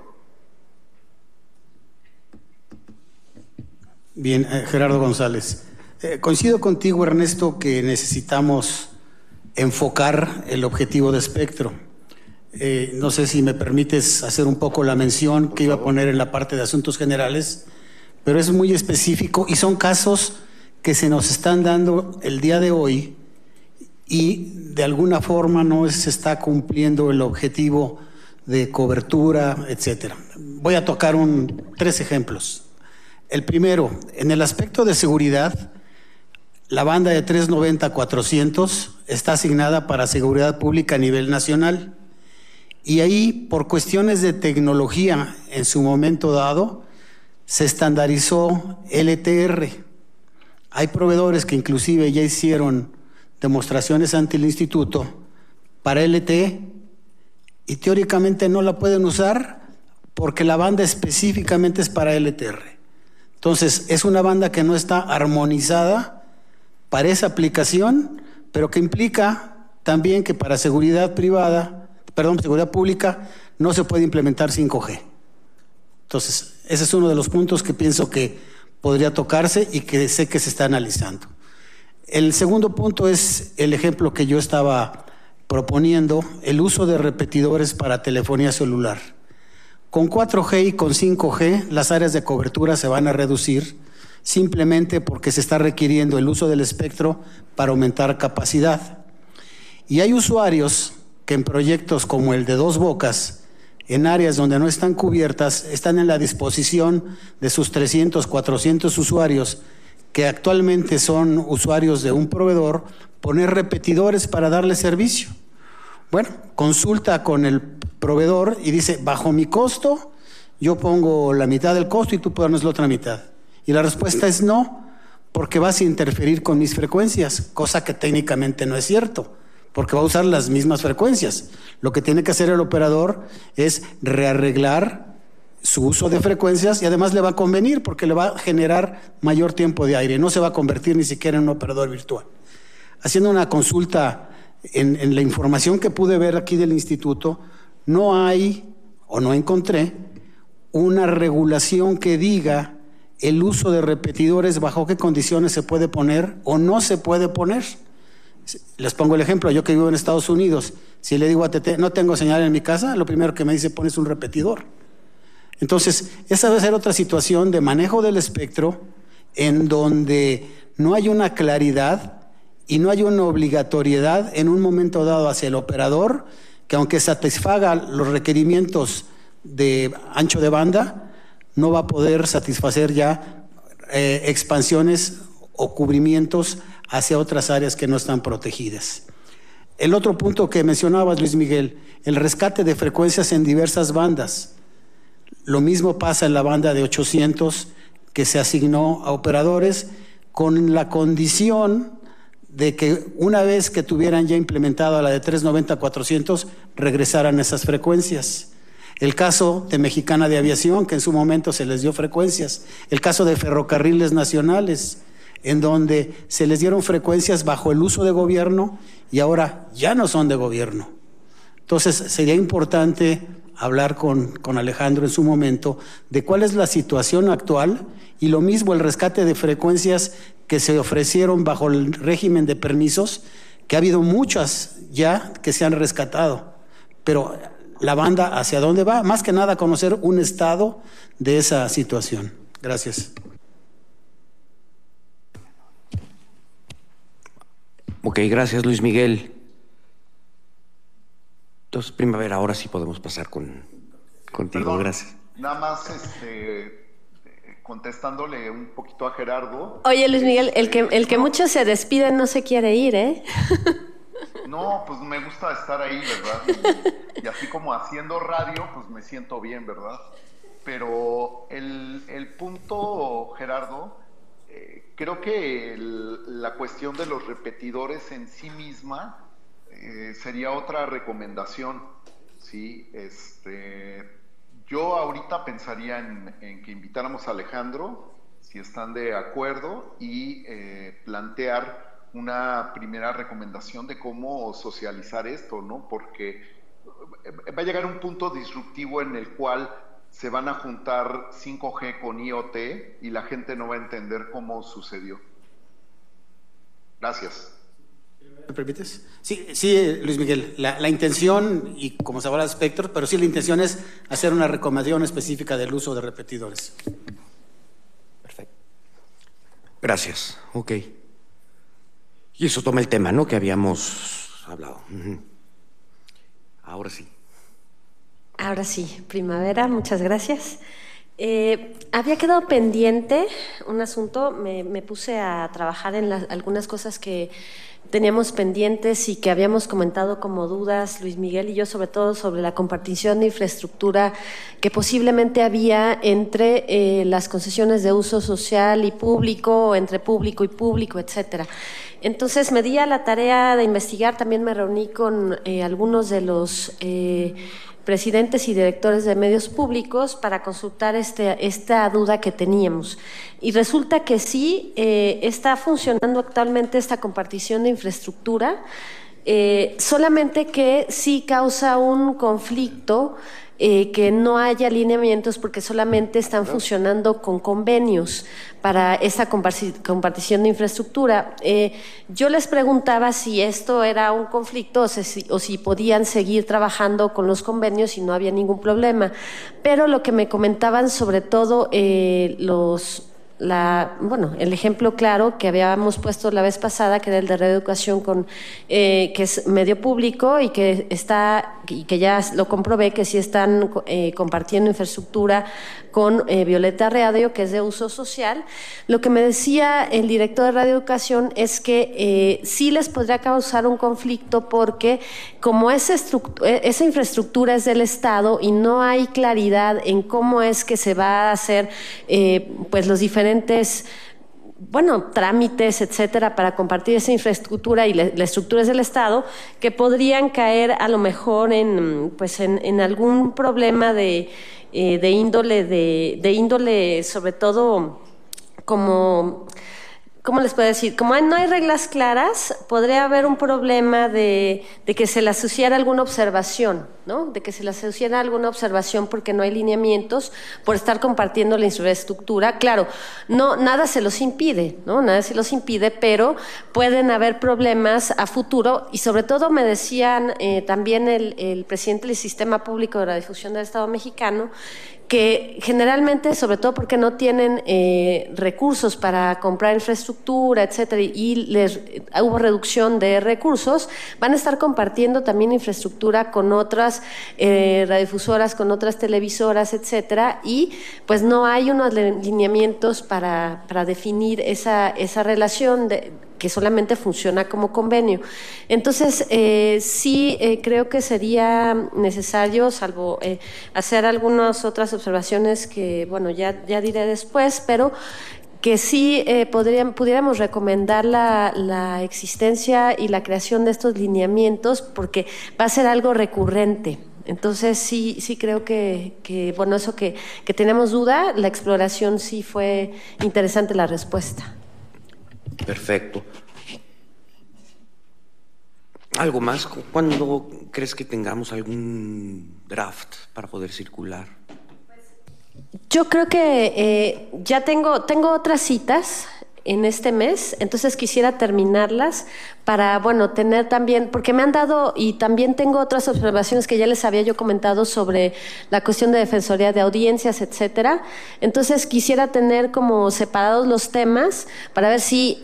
Bien, Gerardo González. Coincido contigo, Ernesto, que necesitamos enfocar el objetivo de espectro. No sé si me permites hacer un poco la mención que iba a poner en la parte de asuntos generales, pero es muy específico y son casos que se nos están dando el día de hoy, y de alguna forma no se está cumpliendo el objetivo de cobertura, etcétera. Voy a tocar 3 ejemplos. El primero, en el aspecto de seguridad, la banda de 390-400 está asignada para seguridad pública a nivel nacional. Y ahí, por cuestiones de tecnología, en su momento dado, se estandarizó LTR. Hay proveedores que inclusive ya hicieron demostraciones ante el instituto para LTE y teóricamente no la pueden usar porque la banda específicamente es para LTR. Entonces, es una banda que no está armonizada para esa aplicación, pero que implica también que para seguridad pública no se puede implementar 5G. Entonces, ese es uno de los puntos que pienso que podría tocarse y que sé que se está analizando. El segundo punto es el ejemplo que yo estaba proponiendo, el uso de repetidores para telefonía celular. Con 4G y con 5G las áreas de cobertura se van a reducir simplemente porque se está requiriendo el uso del espectro para aumentar capacidad. Y hay usuarios que en proyectos como el de Dos Bocas, en áreas donde no están cubiertas, están en la disposición de sus 300, 400 usuarios que actualmente son usuarios de un proveedor, poner repetidores para darle servicio. Bueno, consulta con el proveedor y dice, bajo mi costo, yo pongo la mitad del costo y tú pones la otra mitad. Y la respuesta es no, porque vas a interferir con mis frecuencias, cosa que técnicamente no es cierto, porque va a usar las mismas frecuencias. Lo que tiene que hacer el operador es rearreglar su uso de frecuencias y además le va a convenir porque le va a generar mayor tiempo de aire, no se va a convertir ni siquiera en un operador virtual. Haciendo una consulta en la información que pude ver aquí del instituto, no hay o no encontré una regulación que diga el uso de repetidores, bajo qué condiciones se puede poner o no se puede poner. Les pongo el ejemplo, yo que vivo en Estados Unidos, si le digo a AT&T, no tengo señal en mi casa, lo primero que me dice, pones un repetidor. Entonces, esa debe ser otra situación de manejo del espectro en donde no hay una claridad y no hay una obligatoriedad en un momento dado hacia el operador, que aunque satisfaga los requerimientos de ancho de banda, no va a poder satisfacer ya expansiones o cubrimientos hacia otras áreas que no están protegidas. El otro punto que mencionabas, Luis Miguel, el rescate de frecuencias en diversas bandas. Lo mismo pasa en la banda de 800 que se asignó a operadores con la condición de que una vez que tuvieran ya implementado la de 390-400 regresaran esas frecuencias. El caso de Mexicana de Aviación, que en su momento se les dio frecuencias. El caso de Ferrocarriles Nacionales, en donde se les dieron frecuencias bajo el uso de gobierno y ahora ya no son de gobierno. Entonces sería importante hablar con Alejandro en su momento de cuál es la situación actual y lo mismo el rescate de frecuencias que se ofrecieron bajo el régimen de permisos, que ha habido muchas ya que se han rescatado, pero la banda hacia dónde va, más que nada conocer un estado de esa situación. Gracias. Ok, gracias Luis Miguel. Entonces, Primavera, ahora sí podemos pasar contigo. Perdón, gracias. Nada más contestándole un poquito a Gerardo. Oye, Luis Miguel, el que muchos se despiden no se quiere ir, ¿eh? No, pues me gusta estar ahí, ¿verdad? Y así como haciendo radio, pues me siento bien, ¿verdad? Pero el punto, Gerardo, creo que la cuestión de los repetidores en sí misma sería otra recomendación, ¿sí? Yo ahorita pensaría en que invitáramos a Alejandro, si están de acuerdo, y plantear una primera recomendación de cómo socializar esto, ¿no? Porque va a llegar un punto disruptivo en el cual se van a juntar 5G con IoT y la gente no va a entender cómo sucedió. Gracias. ¿Me permites? Sí, Luis Miguel, la intención, y como se habla de espectro, pero sí la intención es hacer una recomendación específica del uso de repetidores. Perfecto. Gracias, ok. Y eso toma el tema, ¿no?, que habíamos hablado. Ahora sí. Ahora sí, Primavera, muchas gracias. Había quedado pendiente un asunto, me puse a trabajar en algunas cosas que teníamos pendientes y que habíamos comentado como dudas, Luis Miguel y yo, sobre todo sobre la compartición de infraestructura que posiblemente había entre las concesiones de uso social y público, o entre público y público, etcétera. Entonces me di a la tarea de investigar, también me reuní con algunos de los presidentes y directores de medios públicos para consultar esta duda que teníamos. Y resulta que sí, está funcionando actualmente esta compartición de infraestructura, solamente que sí causa un conflicto, que no haya lineamientos porque solamente están funcionando con convenios para esa compartición de infraestructura. Yo les preguntaba si esto era un conflicto o si podían seguir trabajando con los convenios y no había ningún problema. Pero lo que me comentaban sobre todo el ejemplo claro que habíamos puesto la vez pasada, que era el de reeducación que es medio público y que ya lo comprobé que sí están compartiendo infraestructura con Violeta Radio, que es de uso social. Lo que me decía el director de Radioeducación es que sí les podría causar un conflicto porque como esa infraestructura es del Estado y no hay claridad en cómo es que se va a hacer pues los diferentes trámites, etcétera, para compartir esa infraestructura y la estructura es del Estado, que podrían caer a lo mejor en algún problema de índole sobre todo como... ¿Cómo les puedo decir? Como no hay reglas claras, podría haber un problema de que se le asociara alguna observación, ¿no? De que se le asociara alguna observación porque no hay lineamientos, por estar compartiendo la infraestructura. Claro, nada se los impide, ¿no? Nada se los impide, pero pueden haber problemas a futuro y sobre todo me decían también el presidente del Sistema Público de Radiodifusión del Estado Mexicano, que generalmente, sobre todo porque no tienen recursos para comprar infraestructura, etcétera, y hubo reducción de recursos, van a estar compartiendo también infraestructura con otras radiodifusoras, con otras televisoras, etcétera, y pues no hay unos lineamientos para definir esa relación que solamente funciona como convenio. Entonces, sí creo que sería necesario, salvo hacer algunas otras observaciones que, ya diré después, pero que sí pudiéramos recomendar la existencia y la creación de estos lineamientos porque va a ser algo recurrente. Entonces sí creo que eso que tenemos duda, la exploración sí fue interesante la respuesta. Perfecto. ¿Algo más? ¿Cuándo crees que tengamos algún draft para poder circular? Yo creo que ya tengo otras citas en este mes, entonces quisiera terminarlas para, tener también, porque me han dado, y también tengo otras observaciones que ya les había yo comentado sobre la cuestión de defensoría de audiencias, etcétera. Entonces quisiera tener como separados los temas para ver si,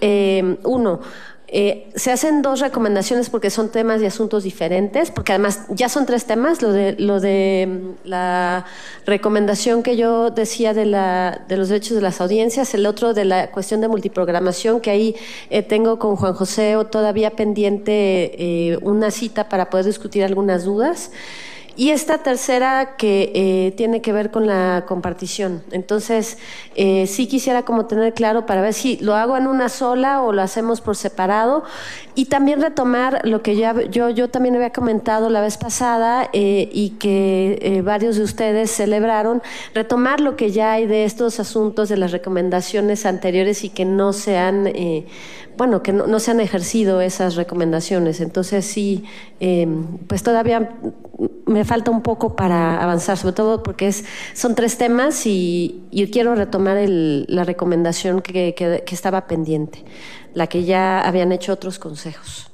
se hacen dos recomendaciones porque son temas y asuntos diferentes, porque además ya son tres temas, lo de la recomendación que yo decía de los derechos de las audiencias, el otro de la cuestión de multiprogramación, que ahí tengo con Juan José todavía pendiente una cita para poder discutir algunas dudas. Y esta tercera que tiene que ver con la compartición. Entonces, sí quisiera como tener claro para ver si lo hago en una sola o lo hacemos por separado. Y también retomar lo que yo también había comentado la vez pasada y que varios de ustedes celebraron, retomar lo que ya hay de estos asuntos, de las recomendaciones anteriores y que no se han... que no se han ejercido esas recomendaciones. Entonces sí, pues todavía me falta un poco para avanzar, sobre todo porque son tres temas y quiero retomar la recomendación que estaba pendiente, la que ya habían hecho otros consejos.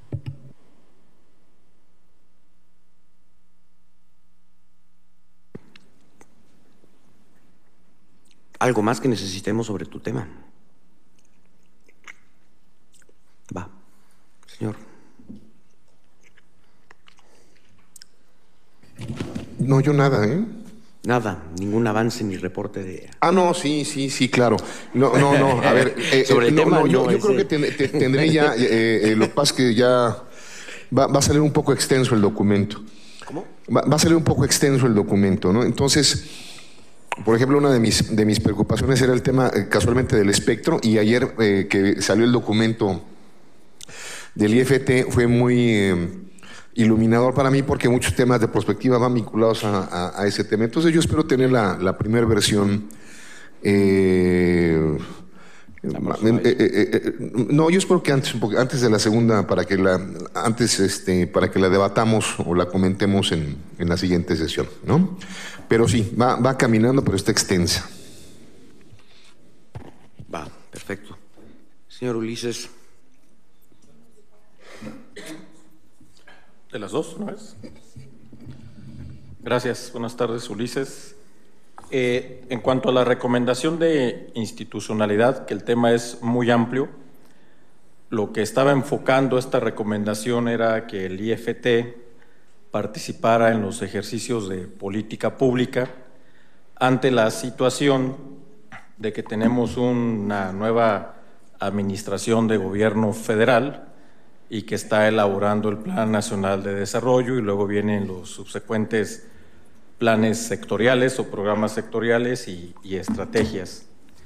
¿Algo más que necesitemos sobre tu tema? Va, señor. No, yo nada, ¿eh? Nada, ningún avance ni reporte de... Ah, no, sí, claro. No, a ver. Sobre el tema, yo creo que tendré ya, lo que pasa es que ya va a salir un poco extenso el documento. ¿Cómo? Va a salir un poco extenso el documento, ¿no? Entonces, por ejemplo, una de mis preocupaciones era el tema casualmente del espectro, y ayer que salió el documento del IFT fue muy iluminador para mí, porque muchos temas de prospectiva van vinculados a ese tema. Entonces yo espero tener la primera versión. No, yo espero que antes de la segunda, para que la debatamos o la comentemos en la siguiente sesión, ¿no? Pero sí, va caminando, pero está extensa. Va, perfecto. Señor Ulises. ¿De las dos, no es? Gracias, buenas tardes, Ulises. En cuanto a la recomendación de institucionalidad, que el tema es muy amplio, lo que estaba enfocando esta recomendación era que el IFT participara en los ejercicios de política pública ante la situación de que tenemos una nueva administración de gobierno federal y que está elaborando el Plan Nacional de Desarrollo, y luego vienen los subsecuentes planes sectoriales o programas sectoriales y estrategias.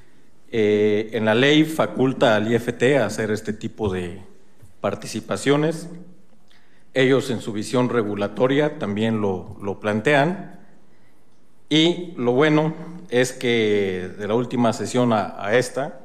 En la ley faculta al IFT a hacer este tipo de participaciones. Ellos en su visión regulatoria también lo plantean, y lo bueno es que de la última sesión a esta,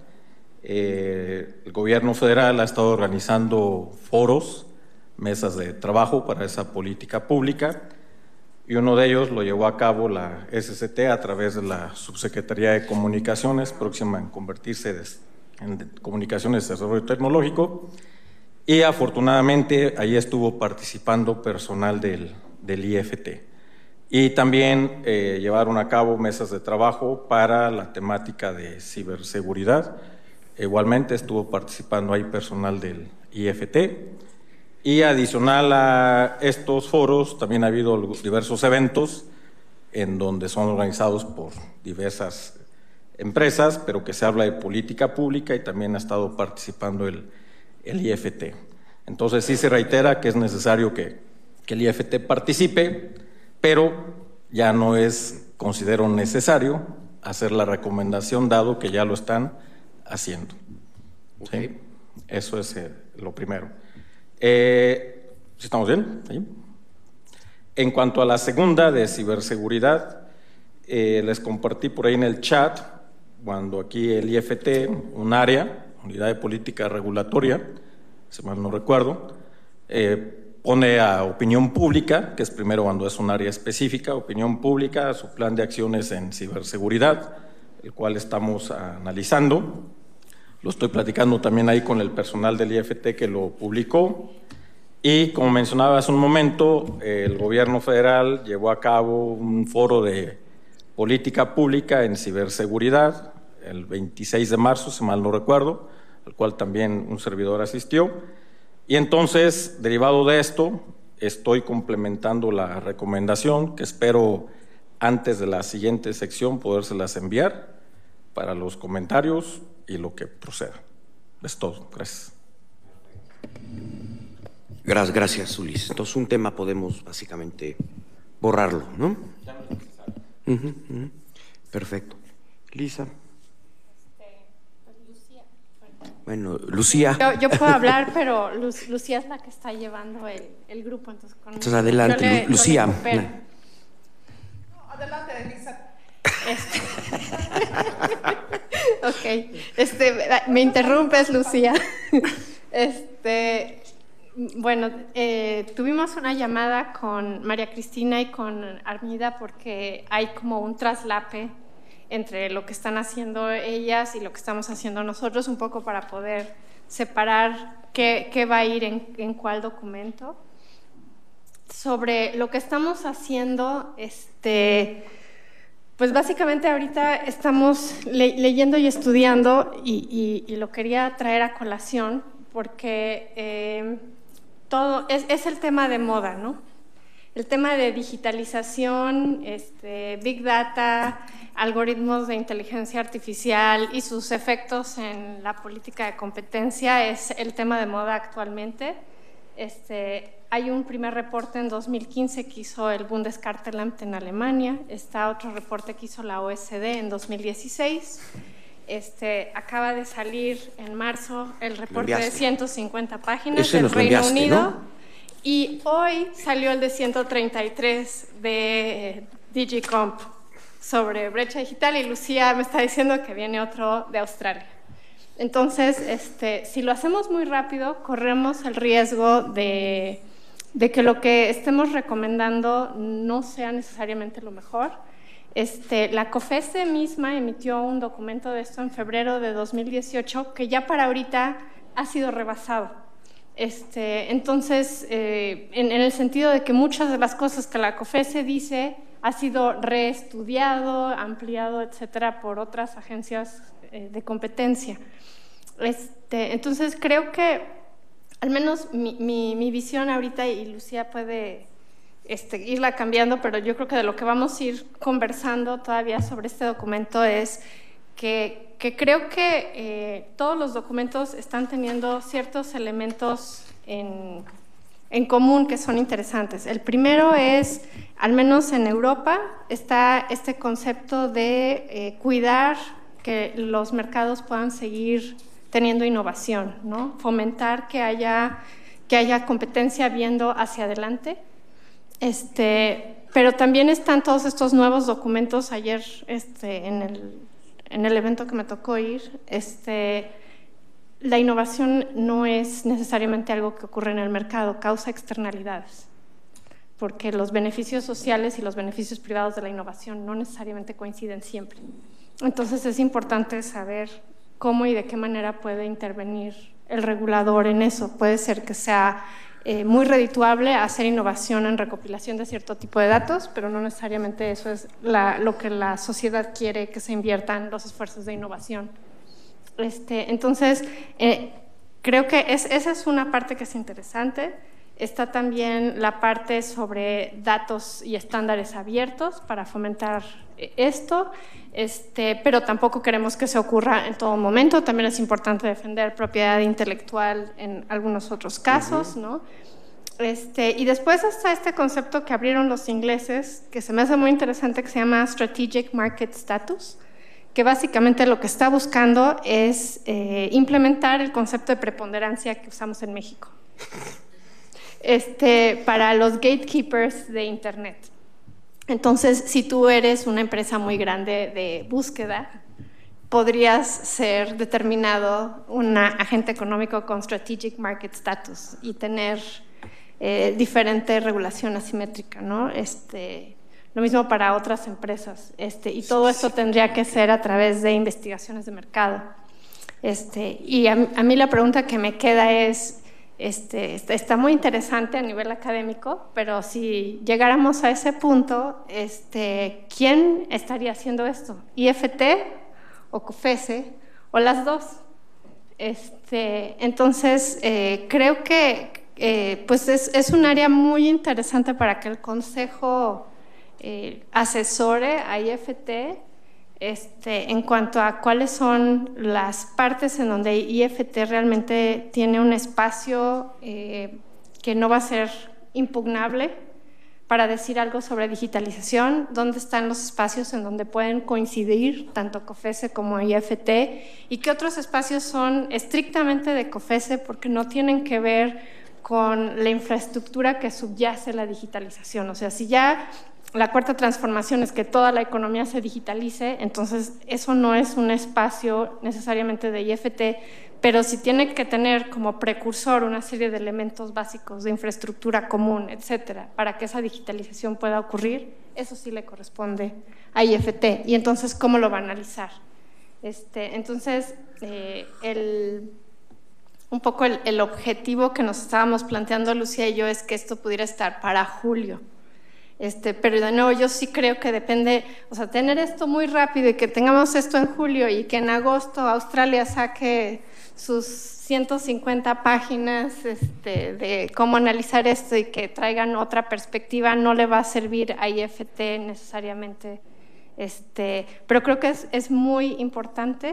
el gobierno federal ha estado organizando foros, mesas de trabajo para esa política pública, y uno de ellos lo llevó a cabo la SCT a través de la Subsecretaría de Comunicaciones, próxima en convertirse en Comunicaciones de Desarrollo Tecnológico, y afortunadamente ahí estuvo participando personal del IFT. Y también llevaron a cabo mesas de trabajo para la temática de ciberseguridad. Igualmente estuvo participando ahí personal del IFT. Y adicional a estos foros, también ha habido diversos eventos en donde son organizados por diversas empresas, pero que se habla de política pública, y también ha estado participando el IFT. Entonces sí se reitera que es necesario que el IFT participe, pero ya no es, considero necesario, hacer la recomendación, dado que ya lo están haciendo. Okay. ¿Sí? Eso es lo primero. ¿Estamos bien? ¿Sí? En cuanto a la segunda, de ciberseguridad, les compartí por ahí en el chat, cuando aquí el IFT, un área, Unidad de Política Regulatoria, si mal no recuerdo, pone a opinión pública, que es primero cuando es un área específica, opinión pública, su plan de acciones en ciberseguridad, el cual estamos analizando. Lo estoy platicando también ahí con el personal del IFT que lo publicó. Y como mencionaba hace un momento, el gobierno federal llevó a cabo un foro de política pública en ciberseguridad el 26 de marzo, si mal no recuerdo, al cual también un servidor asistió. Y entonces, derivado de esto, estoy complementando la recomendación, que espero antes de la siguiente sección podérselas enviar para los comentarios y lo que proceda. Es todo. Gracias. Gracias, Ulises. Entonces, un tema podemos básicamente borrarlo, ¿no? Perfecto. Lisa. Bueno, Lucía. Yo puedo hablar, pero Lucía es la que está llevando el grupo. Entonces adelante, Lucía. Adelante, Elisa. Ok, me interrumpes, Lucía. Bueno, tuvimos una llamada con María Cristina y con Armida, porque hay como un traslape entre lo que están haciendo ellas y lo que estamos haciendo nosotros, un poco para poder separar qué va a ir en cuál documento. Sobre lo que estamos haciendo, pues básicamente ahorita estamos leyendo y estudiando, y lo quería traer a colación porque todo es el tema de moda, ¿no? el tema de digitalización, Big Data, algoritmos de inteligencia artificial y sus efectos en la política de competencia es el tema de moda actualmente. Hay un primer reporte en 2015 que hizo el Bundeskartellamt en Alemania, está otro reporte que hizo la OSD en 2016. Acaba de salir en marzo el reporte de 150 páginas del Reino Unido, ¿no? Y hoy salió el de 133 de DigiComp sobre brecha digital, y Lucía me está diciendo que viene otro de Australia. Entonces, si lo hacemos muy rápido, corremos el riesgo de que lo que estemos recomendando no sea necesariamente lo mejor. La COFESE misma emitió un documento de esto en febrero de 2018 que ya para ahorita ha sido rebasado. Entonces, en el sentido de que muchas de las cosas que la COFESE dice ha sido reestudiado, ampliado, etcétera, por otras agencias de competencia. Entonces, creo que al menos mi visión ahorita, y Lucía puede irla cambiando, pero yo creo que de lo que vamos a ir conversando todavía sobre este documento es que creo que todos los documentos están teniendo ciertos elementos en común que son interesantes. El primero es, al menos en Europa, está este concepto de cuidar que los mercados puedan seguir teniendo innovación, ¿no? Fomentar que haya competencia viendo hacia adelante. Pero también están todos estos nuevos documentos. Ayer en el evento que me tocó ir, la innovación no es necesariamente algo que ocurre en el mercado, causa externalidades, porque los beneficios sociales y los beneficios privados de la innovación no necesariamente coinciden siempre. Entonces es importante saber cómo y de qué manera puede intervenir el regulador en eso. Puede ser que sea muy redituable hacer innovación en recopilación de cierto tipo de datos, pero no necesariamente eso es lo que la sociedad quiere que se inviertan los esfuerzos de innovación. Entonces, creo que esa es una parte que es interesante. Está también la parte sobre datos y estándares abiertos para fomentar esto, pero tampoco queremos que se ocurra en todo momento. También es importante defender propiedad intelectual en algunos otros casos, ¿no? Y después está este concepto que abrieron los ingleses, que se me hace muy interesante, que se llama Strategic Market Status, que básicamente lo que está buscando es implementar el concepto de preponderancia que usamos en México. Para los gatekeepers de Internet. Entonces, si tú eres una empresa muy grande de búsqueda, podrías ser determinado un agente económico con Strategic Market Status y tener diferente regulación asimétrica, ¿no? Lo mismo para otras empresas. Y todo esto tendría que ser a través de investigaciones de mercado. Y a mí la pregunta que me queda es, está muy interesante a nivel académico, pero si llegáramos a ese punto, ¿quién estaría haciendo esto? ¿IFT o COFESE o las dos? Entonces, creo que pues es un área muy interesante para que el Consejo asesore a IFT en cuanto a cuáles son las partes en donde IFT realmente tiene un espacio que no va a ser impugnable para decir algo sobre digitalización, dónde están los espacios en donde pueden coincidir tanto COFESE como IFT y qué otros espacios son estrictamente de COFESE porque no tienen que ver con la infraestructura que subyace la digitalización. O sea, si ya la cuarta transformación es que toda la economía se digitalice, entonces eso no es un espacio necesariamente de IFT, pero si tiene que tener como precursor una serie de elementos básicos de infraestructura común, etcétera, para que esa digitalización pueda ocurrir, eso sí le corresponde a IFT. Y entonces, ¿cómo lo va a analizar? Entonces, un poco el objetivo que nos estábamos planteando Lucía y yo es que esto pudiera estar para julio. Pero de nuevo, yo sí creo que depende, o sea, tener esto muy rápido y que tengamos esto en julio y que en agosto Australia saque sus 150 páginas de cómo analizar esto y que traigan otra perspectiva no le va a servir a IFT necesariamente, pero creo que es muy importante.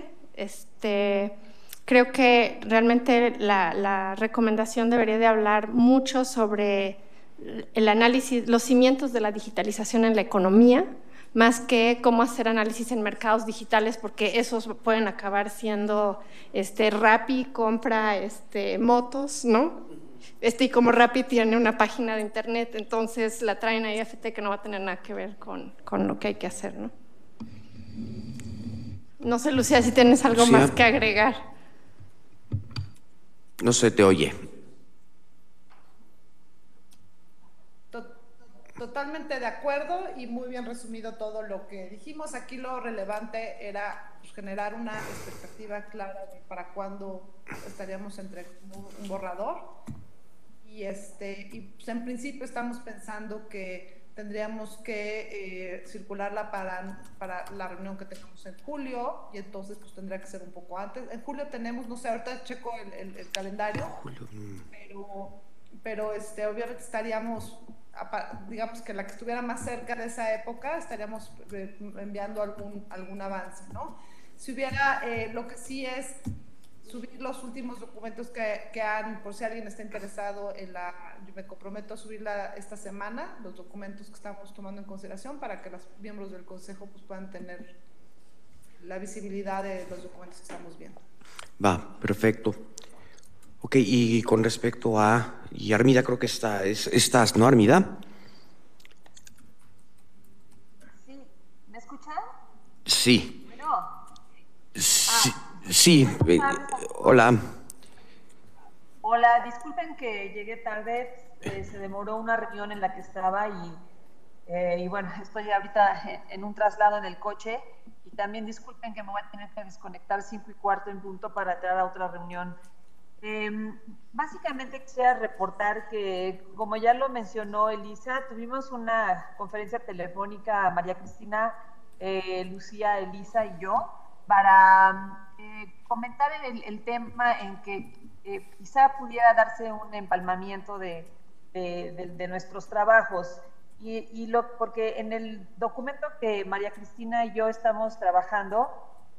Creo que realmente la recomendación debería de hablar mucho sobre el análisis, los cimientos de la digitalización en la economía, más que cómo hacer análisis en mercados digitales, porque esos pueden acabar siendo Rappi compra motos, ¿no? Y como Rappi tiene una página de internet, entonces la traen a IFT que no va a tener nada que ver con lo que hay que hacer, ¿no? No sé, Lucía, si tienes algo más que agregar. No se te oye. Totalmente de acuerdo y muy bien resumido todo lo que dijimos. Aquí lo relevante era generar una expectativa clara de para cuándo estaríamos entre un borrador. Y pues en principio estamos pensando que tendríamos que circularla para la reunión que tengamos en julio, y entonces pues tendría que ser un poco antes. En julio tenemos, no sé, ahorita checo el calendario, pero obviamente estaríamos, digamos que la que estuviera más cerca de esa época, estaríamos enviando algún avance, ¿no? Si hubiera, lo que sí es subir los últimos documentos que han, por si alguien está interesado yo me comprometo a subirla esta semana, los documentos que estamos tomando en consideración para que los miembros del Consejo pues puedan tener la visibilidad de los documentos que estamos viendo. Va, perfecto. Ok, y con respecto y Armida, creo que estás, ¿no, Armida? Sí, ¿me escuchan? Sí. Bueno. Sí, hola. Hola, disculpen que llegué tarde, se demoró una reunión en la que estaba y bueno, estoy ahorita en un traslado en el coche, y también disculpen que me voy a tener que desconectar 5:15 en punto para entrar a otra reunión. Básicamente quisiera reportar que, como ya lo mencionó Elisa, tuvimos una conferencia telefónica, María Cristina, Lucía, Elisa y yo, para comentar el tema en que quizá pudiera darse un empalmamiento de nuestros trabajos. Porque en el documento que María Cristina y yo estamos trabajando,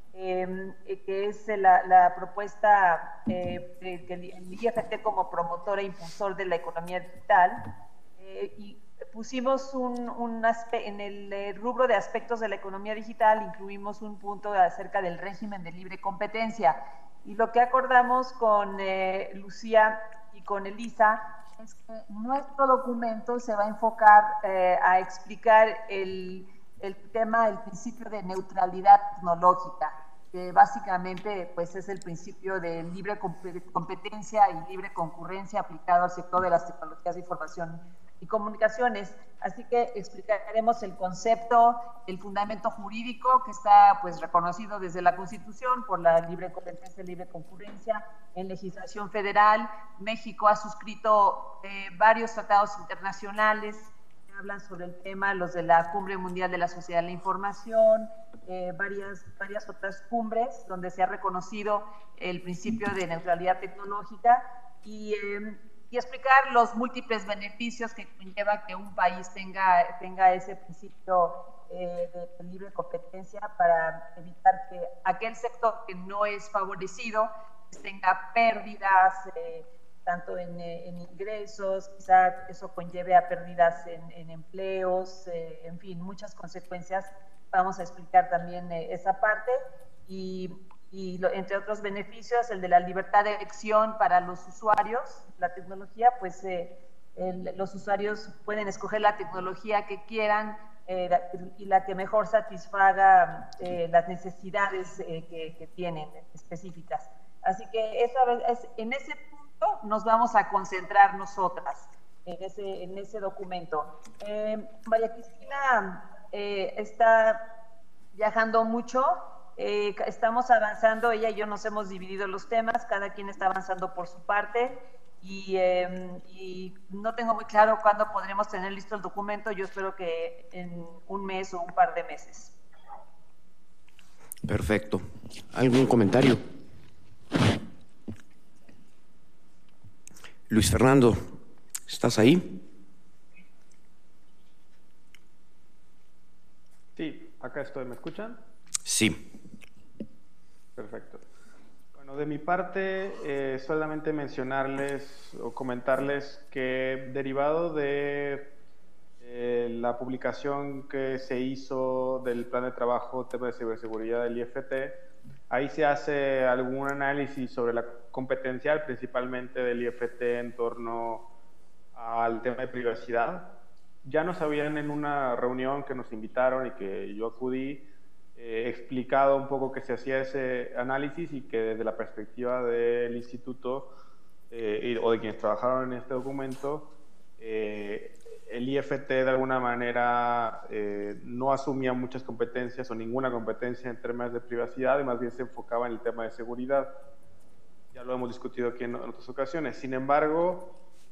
que es la propuesta del IFT como promotor e impulsor de la economía digital, y pusimos en el rubro de aspectos de la economía digital, incluimos un punto acerca del régimen de libre competencia, y lo que acordamos con Lucía y con Elisa es que nuestro documento se va a enfocar a explicar el principio de neutralidad tecnológica, que básicamente pues es el principio de libre competencia y libre concurrencia aplicado al sector de las tecnologías de información y comunicaciones. Así que explicaremos el concepto, el fundamento jurídico que está pues reconocido desde la Constitución por la libre competencia y libre concurrencia en legislación federal. México ha suscrito varios tratados internacionales que hablan sobre el tema, los de la Cumbre Mundial de la Sociedad de la Información, varias otras cumbres donde se ha reconocido el principio de neutralidad tecnológica y explicar los múltiples beneficios que conlleva que un país tenga ese principio de libre competencia para evitar que aquel sector que no es favorecido tenga pérdidas tanto en ingresos, quizá eso conlleve a pérdidas en empleos, en fin, muchas consecuencias. Vamos a explicar también esa parte entre otros beneficios, el de la libertad de elección para los usuarios. La tecnología, pues los usuarios pueden escoger la tecnología que quieran y la que mejor satisfaga las necesidades que tienen específicas. Así que en ese punto nos vamos a concentrar nosotras, en ese documento. María Cristina está viajando mucho. Estamos avanzando, ella y yo nos hemos dividido los temas, cada quien está avanzando por su parte y no tengo muy claro cuándo podremos tener listo el documento. Yo espero que en un mes o un par de meses. Perfecto. ¿Algún comentario? Luis Fernando, ¿estás ahí? Sí, acá estoy. ¿Me escuchan? Sí. Perfecto. Bueno, de mi parte, solamente mencionarles o comentarles que derivado de la publicación que se hizo del plan de trabajo tema de ciberseguridad del IFT, ahí se hace algún análisis sobre la competencial, principalmente del IFT en torno al tema de privacidad. Ya nos habían en una reunión que nos invitaron y que yo acudí, explicado un poco que se hacía ese análisis y que desde la perspectiva del instituto o de quienes trabajaron en este documento, el IFT de alguna manera no asumía muchas competencias o ninguna competencia en temas de privacidad y más bien se enfocaba en el tema de seguridad. Ya lo hemos discutido aquí en otras ocasiones. Sin embargo,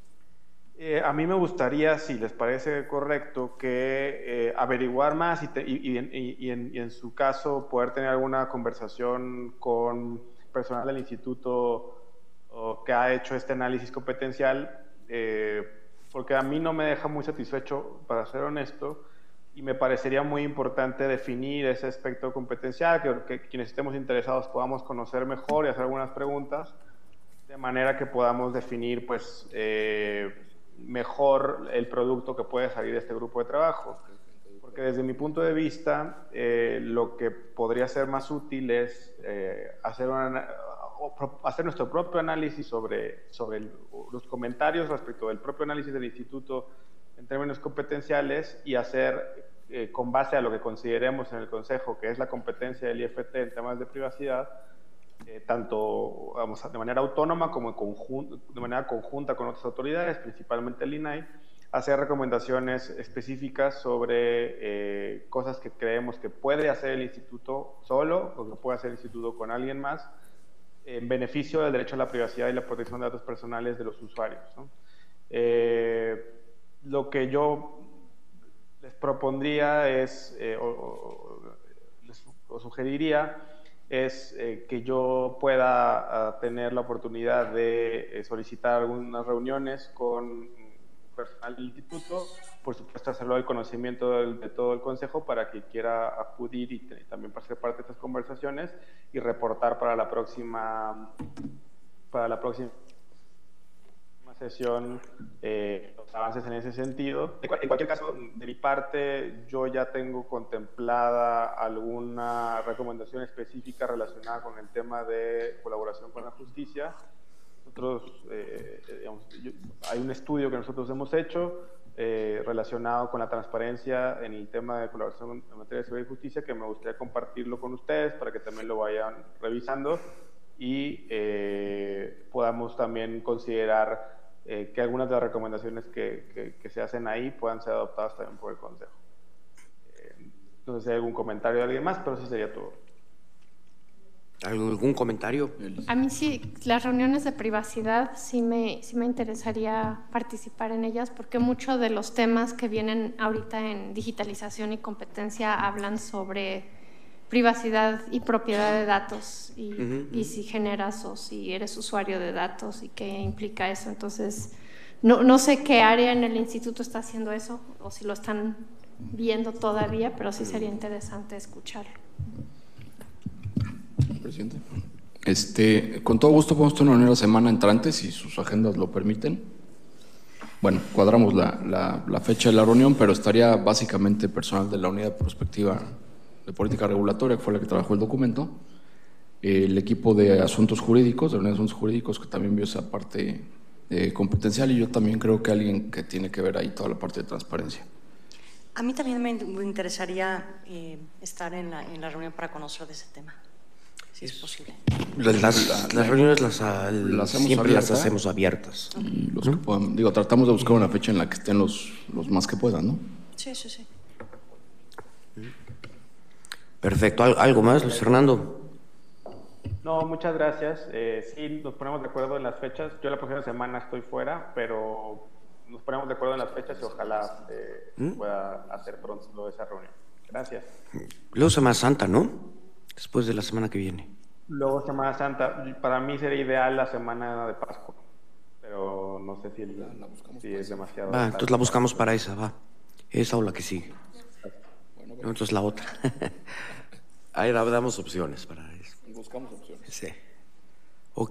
a mí me gustaría, si les parece correcto, que averiguar más y en su caso poder tener alguna conversación con personal del instituto que ha hecho este análisis competencial, porque a mí no me deja muy satisfecho, para ser honesto, y me parecería muy importante definir ese aspecto competencial, que quienes estemos interesados podamos conocer mejor y hacer algunas preguntas, de manera que podamos definir pues, mejor el producto que puede salir de este grupo de trabajo. Porque desde mi punto de vista, lo que podría ser más útil es hacer nuestro propio análisis sobre los comentarios respecto del propio análisis del instituto en términos competenciales y hacer, con base a lo que consideremos en el Consejo, que es la competencia del IFT en temas de privacidad, tanto de manera autónoma como de manera conjunta con otras autoridades, principalmente el INAI, hacer recomendaciones específicas sobre cosas que creemos que puede hacer el instituto solo o que puede hacer el instituto con alguien más, en beneficio del derecho a la privacidad y la protección de datos personales de los usuarios, ¿no? Lo que yo les propondría es, o sugeriría, es que yo pueda tener la oportunidad de solicitar algunas reuniones con personal del instituto, por supuesto hacerlo al conocimiento de todo el Consejo para que quiera acudir y también para ser parte de estas conversaciones y reportar para la próxima sesión los avances en ese sentido. En cualquier caso, de mi parte, yo ya tengo contemplada alguna recomendación específica relacionada con el tema de colaboración con la justicia. Nosotros, hay un estudio que nosotros hemos hecho relacionado con la transparencia en el tema de colaboración en materia de seguridad y justicia, que me gustaría compartirlo con ustedes para que también lo vayan revisando y podamos también considerar que algunas de las recomendaciones que se hacen ahí puedan ser adoptadas también por el Consejo. No sé si hay algún comentario de alguien más, pero eso sería todo. ¿Algún comentario? A mí sí, las reuniones de privacidad sí me interesaría participar en ellas, porque muchos de los temas que vienen ahorita en digitalización y competencia hablan sobre privacidad y propiedad de datos y si generas o si eres usuario de datos y qué implica eso. Entonces, no sé qué área en el instituto está haciendo eso o si lo están viendo todavía, pero sí sería interesante escucharlo. Presidente. Con todo gusto podemos tener una nueva semana entrante, si sus agendas lo permiten. Bueno, cuadramos la fecha de la reunión, pero estaría básicamente personal de la Unidad de Prospectiva de Política Regulatoria, que fue la que trabajó el documento, el equipo de Asuntos Jurídicos, de la Unidad de Asuntos Jurídicos, que también vio esa parte competencial, y yo también creo que alguien que tiene que ver ahí toda la parte de transparencia. A mí también me interesaría estar en la reunión para conocer de ese tema, si es posible. Las reuniones siempre las hacemos abiertas. Y los que puedan, tratamos de buscar una fecha en la que estén los más que puedan, ¿no? Sí. Perfecto. ¿Algo más, Luis Fernando? No, muchas gracias. Sí, nos ponemos de acuerdo en las fechas. Yo la próxima semana estoy fuera, pero nos ponemos de acuerdo en las fechas y ojalá pueda hacer pronto esa reunión. Gracias. Luego Semana Santa, ¿no? Después de la semana que viene. Luego Semana Santa. Para mí sería ideal la semana de Pascua, pero no sé si es demasiado. Va, entonces la buscamos para esa, va. Esa o la que sigue. No, entonces la otra. Ahí damos opciones para eso. Buscamos opciones. Sí. Ok.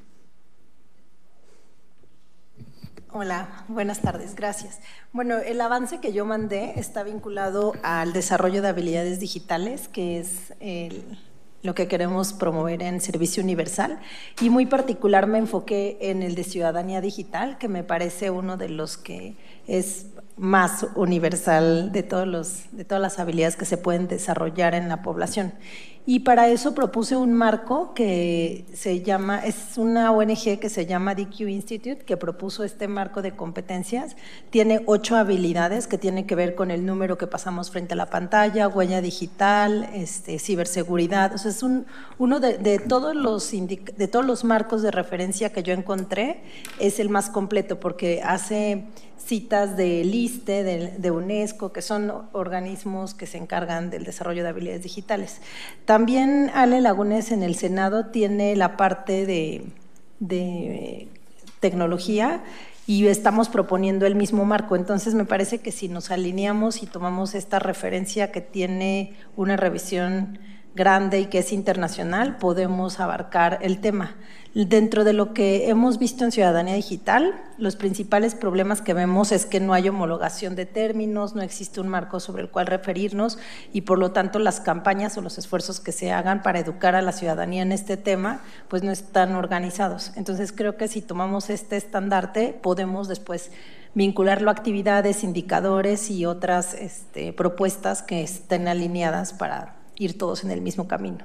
Hola, buenas tardes, gracias. Bueno, el avance que yo mandé está vinculado al desarrollo de habilidades digitales, que es lo que queremos promover en Servicio Universal, y muy particular me enfoqué en el de Ciudadanía Digital, que me parece uno de los que es más universal de todas las habilidades que se pueden desarrollar en la población. Y para eso propuse un marco que es una ONG que se llama DQ Institute, que propuso este marco de competencias. Tiene 8 habilidades que tienen que ver con el número que pasamos frente a la pantalla, huella digital, ciberseguridad. O sea, es uno de todos los marcos de referencia que yo encontré, es el más completo, porque hace citas del ISSSTE, de UNESCO, que son organismos que se encargan del desarrollo de habilidades digitales. También Ale Lagunes en el Senado tiene la parte de tecnología y estamos proponiendo el mismo marco. Entonces me parece que si nos alineamos y tomamos esta referencia que tiene una revisión grande y que es internacional, podemos abarcar el tema. Dentro de lo que hemos visto en Ciudadanía Digital, los principales problemas que vemos es que no hay homologación de términos, no existe un marco sobre el cual referirnos y por lo tanto las campañas o los esfuerzos que se hagan para educar a la ciudadanía en este tema pues no están organizados. Entonces creo que si tomamos este estandarte podemos después vincularlo a actividades, indicadores y otras propuestas que estén alineadas para ir todos en el mismo camino.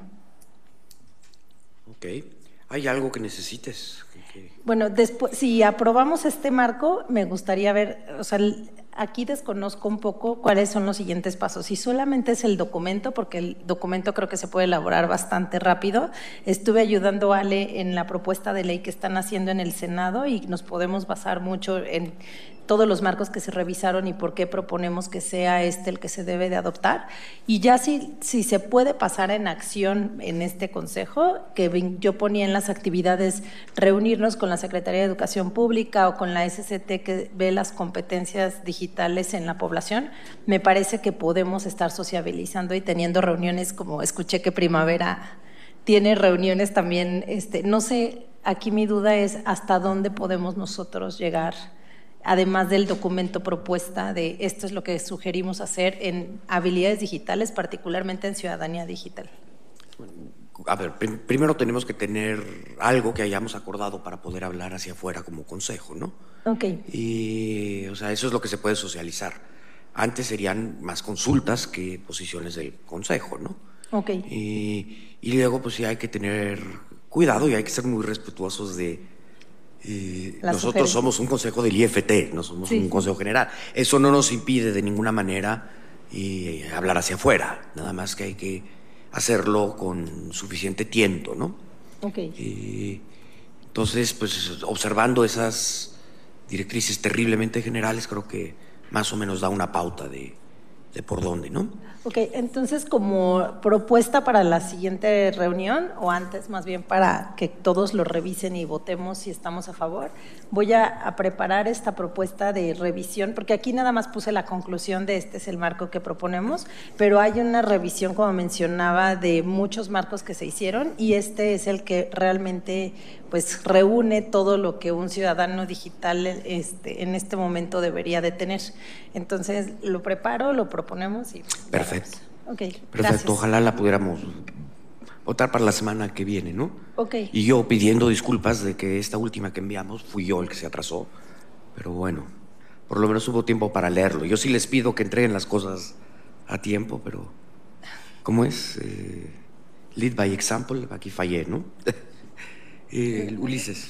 Ok. ¿Hay algo que necesites? Bueno, después, si aprobamos este marco, me gustaría ver, o sea, aquí desconozco un poco cuáles son los siguientes pasos. Si solamente es el documento, porque el documento creo que se puede elaborar bastante rápido. Estuve ayudando a Ale en la propuesta de ley que están haciendo en el Senado y nos podemos basar mucho en todos los marcos que se revisaron y por qué proponemos que sea el que se debe de adoptar. Y ya si se puede pasar en acción en este consejo, que yo ponía en las actividades reunirnos con la Secretaría de Educación Pública o con la SCT que ve las competencias digitales en la población, me parece que podemos estar sociabilizando y teniendo reuniones, como escuché que Primavera tiene reuniones también. No sé, aquí mi duda es hasta dónde podemos nosotros llegar, además del documento propuesta de esto es lo que sugerimos hacer en habilidades digitales, particularmente en ciudadanía digital. A ver, primero tenemos que tener algo que hayamos acordado para poder hablar hacia afuera como consejo, ¿no? Ok. Y, o sea, eso es lo que se puede socializar. Antes serían más consultas que posiciones del consejo, ¿no? Ok. Y luego, pues sí hay que tener cuidado y hay que ser muy respetuosos de... nosotros somos un consejo del IFT, no somos un consejo general. Eso no nos impide de ninguna manera hablar hacia afuera, nada más que hay que hacerlo con suficiente tiento, ¿no? Ok. Entonces, pues observando esas directrices terriblemente generales, creo que más o menos da una pauta de por dónde, ¿no? Ok, entonces como propuesta para la siguiente reunión, o antes más bien para que todos lo revisen y votemos si estamos a favor, voy a preparar esta propuesta de revisión, porque aquí nada más puse la conclusión de este es el marco que proponemos, pero hay una revisión, como mencionaba, de muchos marcos que se hicieron y este es el que realmente pues reúne todo lo que un ciudadano digital en este momento debería de tener. Entonces lo preparo, lo proponemos y... Perfecto. Okay, perfecto, gracias. Ojalá la pudiéramos votar para la semana que viene, ¿no? Ok. Y yo pidiendo disculpas de que esta última que enviamos fui yo el que se atrasó, pero bueno, por lo menos hubo tiempo para leerlo. Yo sí les pido que entreguen las cosas a tiempo, pero ¿cómo es? Lead by example, aquí fallé, ¿no? Ulises.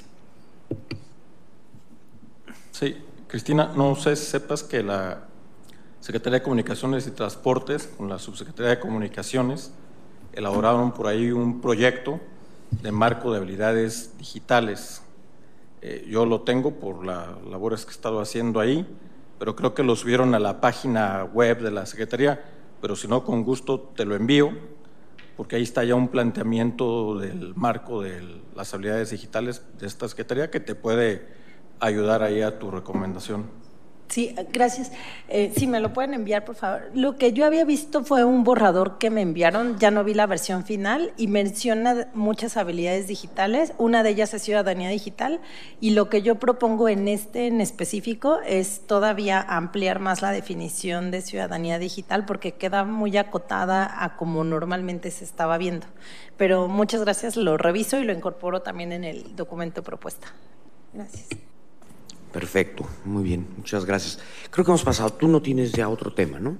Sí, Cristina, no sé si sepas que la Secretaría de Comunicaciones y Transportes con la Subsecretaría de Comunicaciones elaboraron por ahí un proyecto de marco de habilidades digitales. Yo lo tengo por las labores que he estado haciendo ahí, pero creo que lo subieron a la página web de la Secretaría, pero si no, con gusto te lo envío, porque ahí está ya un planteamiento del marco de las habilidades digitales de esta Secretaría que te puede ayudar ahí a tu recomendación. Sí, gracias. Si me lo pueden enviar, por favor. Lo que yo había visto fue un borrador que me enviaron, ya no vi la versión final, y menciona muchas habilidades digitales, una de ellas es ciudadanía digital, y lo que yo propongo en específico es todavía ampliar más la definición de ciudadanía digital, porque queda muy acotada a como normalmente se estaba viendo. Pero muchas gracias, lo reviso y lo incorporo también en el documento propuesta. Gracias. Perfecto, muy bien, muchas gracias. Creo que hemos pasado, tú no tienes ya otro tema, ¿no?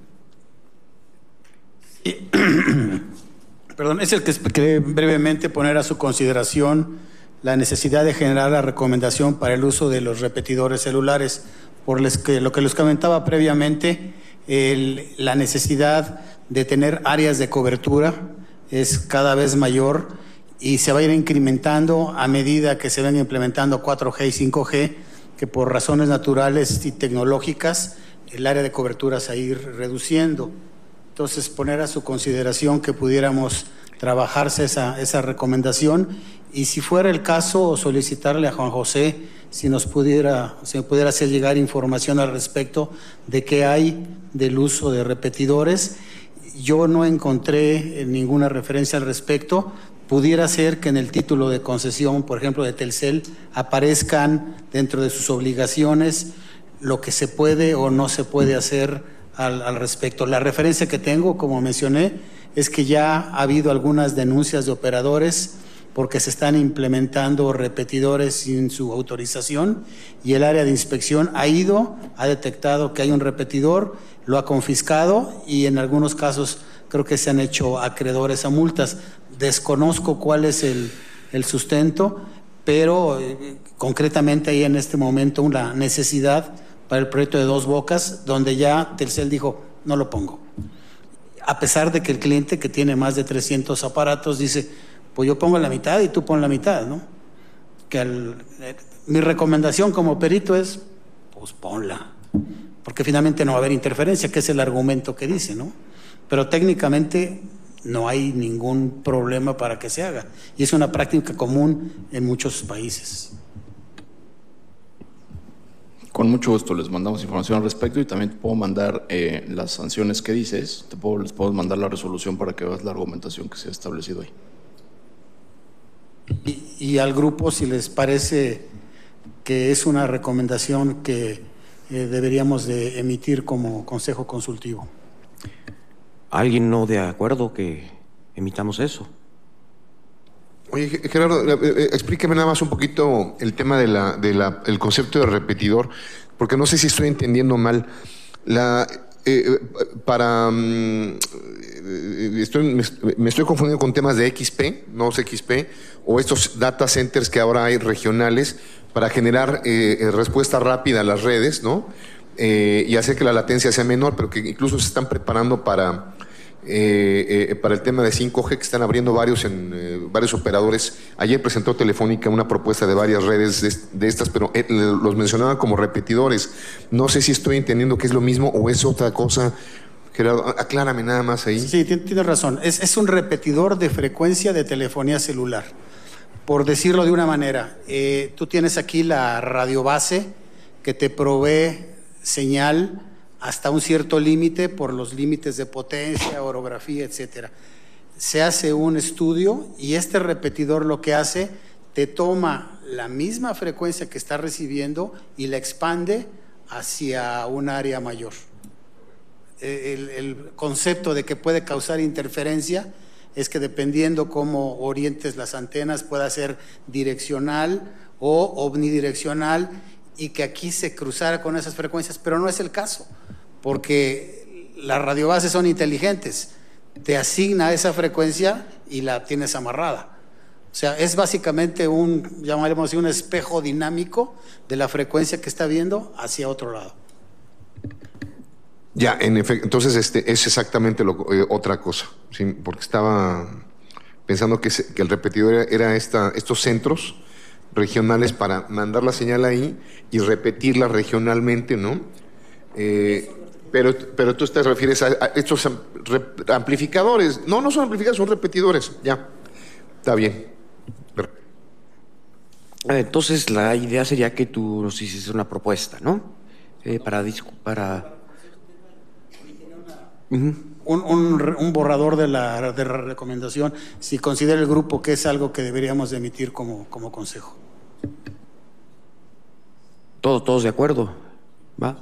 Sí. Perdón, es el que quería brevemente poner a su consideración la necesidad de generar la recomendación para el uso de los repetidores celulares, por lo que les comentaba previamente, la necesidad de tener áreas de cobertura es cada vez mayor y se va a ir incrementando a medida que se van implementando 4G y 5G, que por razones naturales y tecnológicas el área de cobertura se va a ir reduciendo. Entonces, poner a su consideración que pudiéramos trabajarse esa recomendación y, si fuera el caso, solicitarle a Juan José si me pudiera hacer llegar información al respecto de qué hay del uso de repetidores. Yo no encontré ninguna referencia al respecto. Pudiera ser que en el título de concesión, por ejemplo, de Telcel, aparezcan dentro de sus obligaciones lo que se puede o no se puede hacer al respecto. La referencia que tengo, como mencioné, es que ya ha habido algunas denuncias de operadores porque se están implementando repetidores sin su autorización y el área de inspección ha detectado que hay un repetidor, lo ha confiscado y en algunos casos creo que se han hecho acreedores a multas. Desconozco cuál es el sustento, pero concretamente hay en este momento una necesidad para el proyecto de Dos Bocas, donde ya Telcel dijo, no lo pongo. A pesar de que el cliente, que tiene más de 300 aparatos, dice, pues yo pongo la mitad y tú pon la mitad, ¿no? Mi recomendación como perito es, pues ponla, porque finalmente no va a haber interferencia, que es el argumento que dice, ¿no? Pero técnicamente no hay ningún problema para que se haga. Y es una práctica común en muchos países. Con mucho gusto les mandamos información al respecto y también te puedo mandar las sanciones que dices. Les puedo mandar la resolución para que veas la argumentación que se ha establecido ahí. Y al grupo, si les parece que es una recomendación que deberíamos de emitir como consejo consultivo. ¿Alguien no de acuerdo que emitamos eso? Oye, Gerardo, explíqueme nada más un poquito el tema el concepto de repetidor, porque no sé si estoy entendiendo mal. Me estoy confundiendo con temas de XP, no sé XP, o estos data centers que ahora hay regionales para generar respuesta rápida a las redes, ¿no? Y hacer que la latencia sea menor, pero que incluso se están preparando para el tema de 5G, que están abriendo varios operadores. Ayer presentó Telefónica una propuesta de varias redes de estas, pero los mencionaban como repetidores. No sé si estoy entendiendo que es lo mismo o es otra cosa. Gerardo, aclárame nada más ahí. Sí, tienes razón. Es un repetidor de frecuencia de telefonía celular. Por decirlo de una manera, tú tienes aquí la radiobase que te provee señal hasta un cierto límite por los límites de potencia, orografía, etcétera. Se hace un estudio y este repetidor lo que hace, te toma la misma frecuencia que está recibiendo y la expande hacia un área mayor. El concepto de que puede causar interferencia es que dependiendo cómo orientes las antenas pueda ser direccional o omnidireccional y que aquí se cruzara con esas frecuencias, pero no es el caso, porque las radiobases son inteligentes, te asigna esa frecuencia y la tienes amarrada. O sea, es básicamente llamaremos así, un espejo dinámico de la frecuencia que está viendo hacia otro lado. Ya, en efecto, entonces es exactamente otra cosa, ¿sí? Porque estaba pensando que el repetidor era estos centros regionales para mandar la señal ahí y repetirla regionalmente, ¿no? Pero tú te refieres a estos amplificadores. No son amplificadores, son repetidores. Ya, está bien. Entonces la idea sería que tú nos hicieses una propuesta, ¿no? Un borrador de la recomendación, si considera el grupo que es algo que deberíamos de emitir como consejo. Todos de acuerdo, ¿va?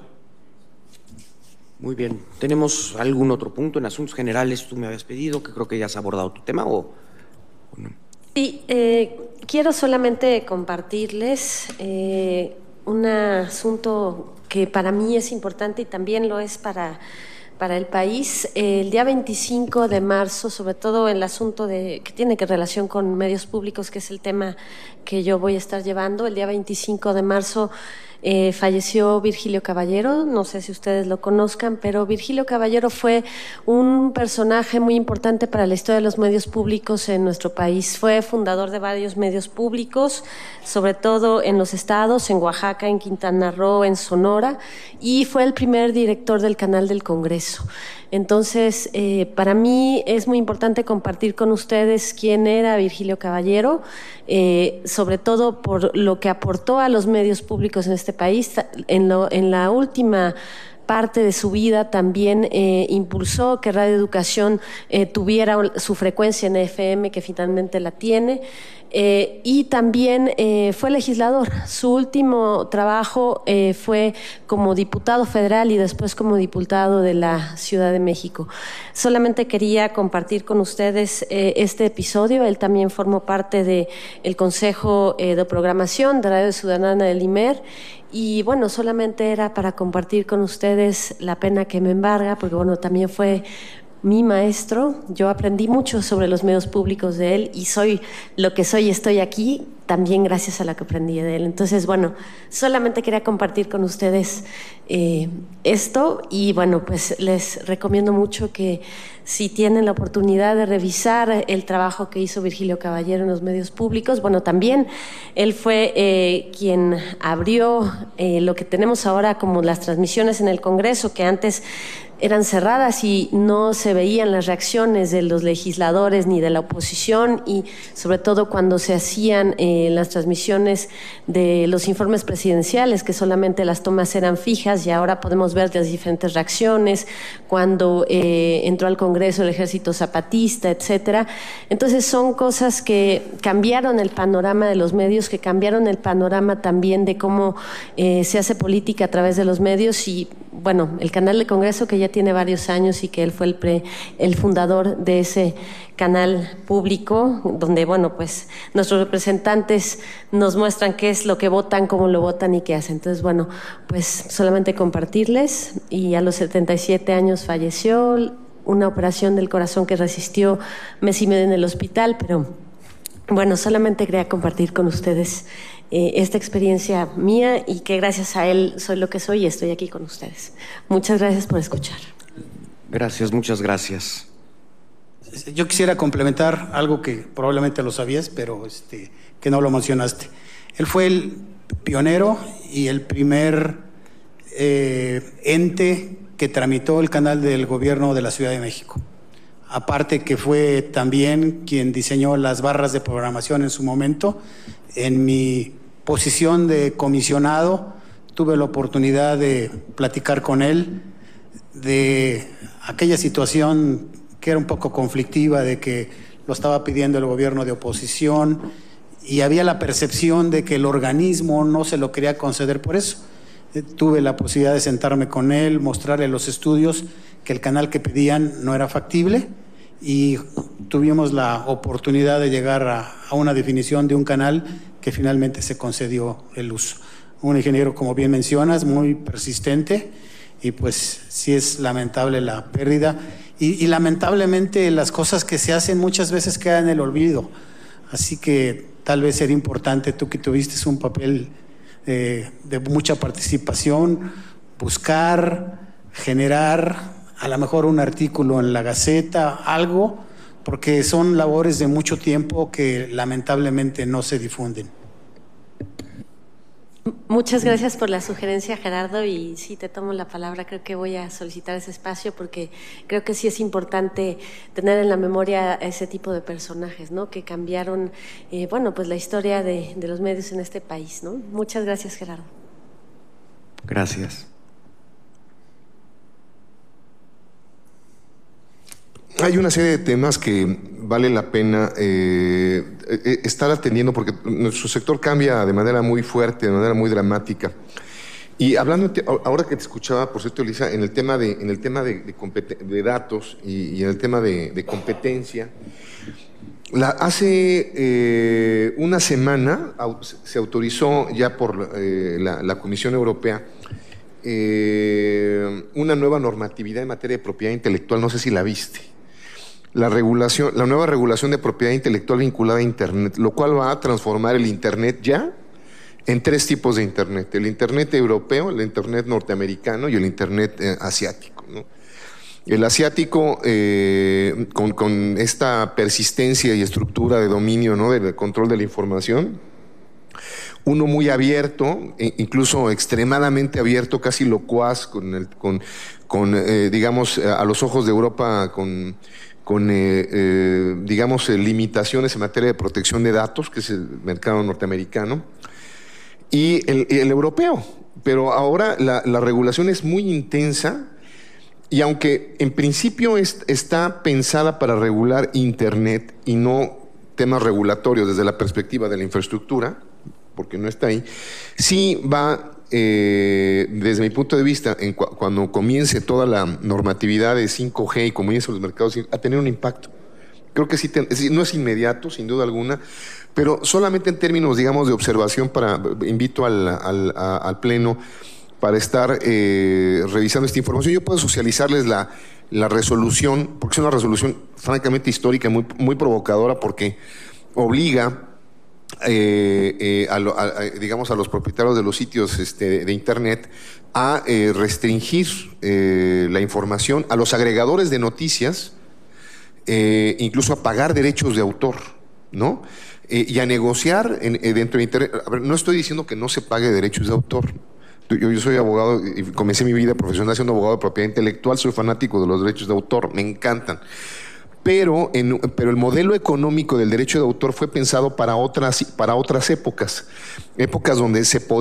Muy bien. ¿Tenemos algún otro punto en asuntos generales? Tú me habías pedido, que creo que ya has abordado tu tema, ¿o no? Sí, quiero solamente compartirles un asunto que para mí es importante y también lo es para el país. El día 25 de marzo, sobre todo el asunto que tiene relación con medios públicos, que es el tema que yo voy a estar llevando, el día 25 de marzo falleció Virgilio Caballero. No sé si ustedes lo conozcan, pero Virgilio Caballero fue un personaje muy importante para la historia de los medios públicos en nuestro país. Fue fundador de varios medios públicos, sobre todo en los estados, en Oaxaca, en Quintana Roo, en Sonora, y fue el primer director del Canal del Congreso. Entonces, para mí es muy importante compartir con ustedes quién era Virgilio Caballero, sobre todo por lo que aportó a los medios públicos en este país. En la última parte de su vida también impulsó que Radio Educación tuviera su frecuencia en FM, que finalmente la tiene. Y también fue legislador. Su último trabajo fue como diputado federal y después como diputado de la Ciudad de México. Solamente quería compartir con ustedes este episodio. Él también formó parte del Consejo de Programación de Radio Ciudadana del IMER. Y bueno, solamente era para compartir con ustedes la pena que me embarga, porque bueno, también fue mi maestro. Yo aprendí mucho sobre los medios públicos de él y soy lo que soy y estoy aquí también gracias a lo que aprendí de él. Entonces, bueno, solamente quería compartir con ustedes esto y bueno, pues les recomiendo mucho que si tienen la oportunidad de revisar el trabajo que hizo Virgilio Caballero en los medios públicos, bueno, también él fue quien abrió lo que tenemos ahora como las transmisiones en el Congreso, que antes eran cerradas y no se veían las reacciones de los legisladores ni de la oposición, y sobre todo cuando se hacían las transmisiones de los informes presidenciales, que solamente las tomas eran fijas, y ahora podemos ver las diferentes reacciones cuando entró al Congreso el Ejército Zapatista, etcétera. Entonces son cosas que cambiaron el panorama de los medios, que cambiaron el panorama también de cómo se hace política a través de los medios. Y bueno, el Canal del Congreso, que ya tiene varios años y que él fue el fundador de ese canal público, donde bueno, pues nuestros representantes nos muestran qué es lo que votan, cómo lo votan y qué hacen. Entonces bueno, pues solamente compartirles. Y a los 77 años falleció, una operación del corazón que resistió mes y medio en el hospital, pero bueno, solamente quería compartir con ustedes esta experiencia mía y que gracias a él soy lo que soy y estoy aquí con ustedes. Muchas gracias por escuchar. Gracias, muchas gracias. Yo quisiera complementar algo que probablemente lo sabías, pero que no lo mencionaste. Él fue el pionero y el primer ente que tramitó el canal del gobierno de la Ciudad de México. Aparte que fue también quien diseñó las barras de programación en su momento. En mi posición de comisionado tuve la oportunidad de platicar con él de aquella situación que era un poco conflictiva, de que lo estaba pidiendo el gobierno de oposición y había la percepción de que el organismo no se lo quería conceder por eso. Tuve la posibilidad de sentarme con él, mostrarle los estudios, que el canal que pedían no era factible, y tuvimos la oportunidad de llegar a una definición de un canal que finalmente se concedió el uso. Un ingeniero, como bien mencionas, muy persistente, y pues sí es lamentable la pérdida, y lamentablemente las cosas que se hacen muchas veces quedan en el olvido. Así que tal vez sería importante, tú que tuviste un papel de mucha participación, buscar, generar a lo mejor un artículo en la Gaceta, algo, porque son labores de mucho tiempo que lamentablemente no se difunden. Muchas gracias por la sugerencia, Gerardo, y sí, te tomo la palabra. Creo que voy a solicitar ese espacio porque creo que sí es importante tener en la memoria a ese tipo de personajes, ¿no? Que cambiaron, pues la historia de los medios en este país, ¿no? Muchas gracias, Gerardo. Gracias. Hay una serie de temas que vale la pena estar atendiendo porque nuestro sector cambia de manera muy fuerte, de manera muy dramática. Y hablando, ahora que te escuchaba, por cierto, Elisa, en el tema de datos y en el tema de competencia, hace una semana se autorizó ya por la Comisión Europea una nueva normatividad en materia de propiedad intelectual, no sé si la viste. La nueva regulación de propiedad intelectual vinculada a Internet, lo cual va a transformar el Internet ya en 3 tipos de Internet: el Internet europeo, el Internet norteamericano y el Internet asiático, ¿no? El asiático, con esta persistencia y estructura de dominio, ¿no?, del control de la información, uno muy abierto, incluso extremadamente abierto, casi locuaz, digamos, a los ojos de Europa, digamos, limitaciones en materia de protección de datos, que es el mercado norteamericano, y el europeo. Pero ahora la regulación es muy intensa, y aunque en principio está pensada para regular Internet y no temas regulatorios desde la perspectiva de la infraestructura, porque no está ahí, sí va, desde mi punto de vista, cuando comience toda la normatividad de 5G y comiencen los mercados, a tener un impacto. Creo que sí, no es inmediato, sin duda alguna, pero solamente en términos, digamos, de observación, invito al Pleno para estar revisando esta información. Yo puedo socializarles la resolución, porque es una resolución francamente histórica, muy, muy provocadora, porque obliga digamos, a los propietarios de los sitios de Internet a restringir la información, a los agregadores de noticias, incluso a pagar derechos de autor, ¿no? Y a negociar dentro de Internet. A ver, no estoy diciendo que no se pague derechos de autor. Yo soy abogado y comencé mi vida profesional siendo abogado de propiedad intelectual, soy fanático de los derechos de autor, me encantan. Pero el modelo económico del derecho de autor fue pensado para otras épocas donde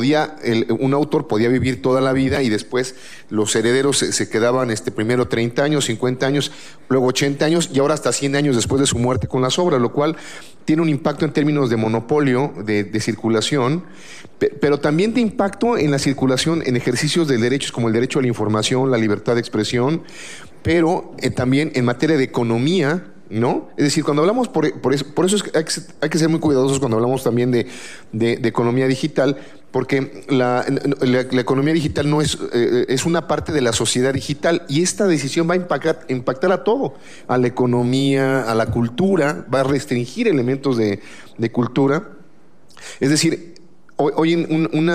un autor podía vivir toda la vida y después los herederos se quedaban primero 30 años, 50 años, luego 80 años y ahora hasta 100 años después de su muerte con las obras, lo cual tiene un impacto en términos de monopolio, de circulación, pero también de impacto en la circulación en ejercicios de derechos como el derecho a la información, la libertad de expresión, pero también en materia de economía, ¿no? Es decir, cuando hablamos, por eso es que hay que ser muy cuidadosos cuando hablamos también de economía digital, porque la economía digital no es una parte de la sociedad digital, y esta decisión va a impactar a todo, a la economía, a la cultura, va a restringir elementos de cultura. Es decir, hoy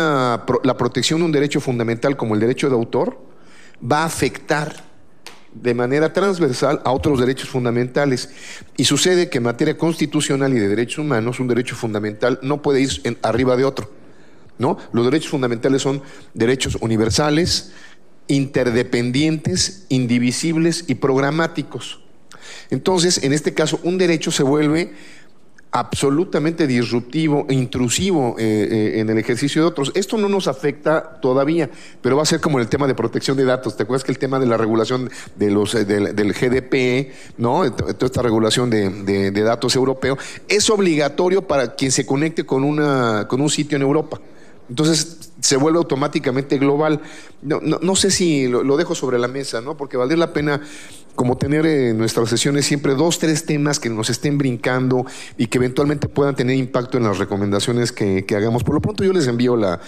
la protección de un derecho fundamental como el derecho de autor va a afectar de manera transversal a otros derechos fundamentales. Y sucede que en materia constitucional y de derechos humanos, un derecho fundamental no puede ir arriba de otro, ¿no? Los derechos fundamentales son derechos universales, interdependientes, indivisibles y programáticos. Entonces, en este caso, un derecho se vuelve absolutamente disruptivo e intrusivo en el ejercicio de otros. Esto no nos afecta todavía, pero va a ser como el tema de protección de datos. ¿Te acuerdas que el tema de la regulación del GDPR, ¿no? Toda esta regulación de datos europeo es obligatorio para quien se conecte con un sitio en Europa? Entonces se vuelve automáticamente global. No sé si lo dejo sobre la mesa, ¿no? Porque valdría la pena como tener en nuestras sesiones siempre 2, 3 temas que nos estén brincando y que eventualmente puedan tener impacto en las recomendaciones que hagamos. Por lo pronto yo les envío la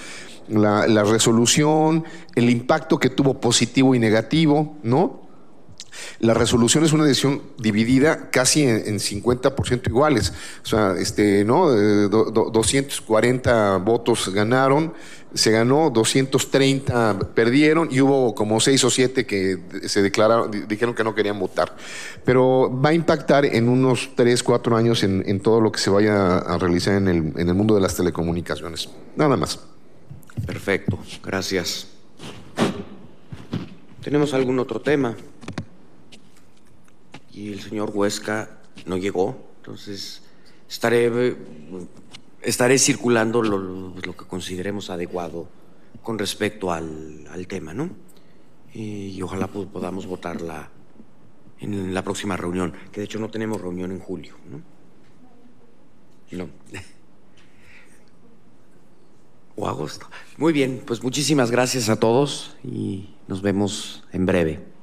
resolución, el impacto que tuvo positivo y negativo, ¿no? La resolución es una decisión dividida casi en 50% iguales. O sea, ¿no? 240 votos ganaron, se ganó, 230 perdieron y hubo como 6 o 7 que se dijeron que no querían votar. Pero va a impactar en unos 3, 4 años en todo lo que se vaya a realizar en el mundo de las telecomunicaciones. Nada más. Perfecto, gracias. ¿Tenemos algún otro tema? Y el señor Huesca no llegó, entonces estaré circulando lo que consideremos adecuado con respecto al tema, ¿no? Y ojalá podamos votarla en la próxima reunión, que de hecho no tenemos reunión en julio, ¿no? No. O agosto. Muy bien, pues muchísimas gracias a todos y nos vemos en breve.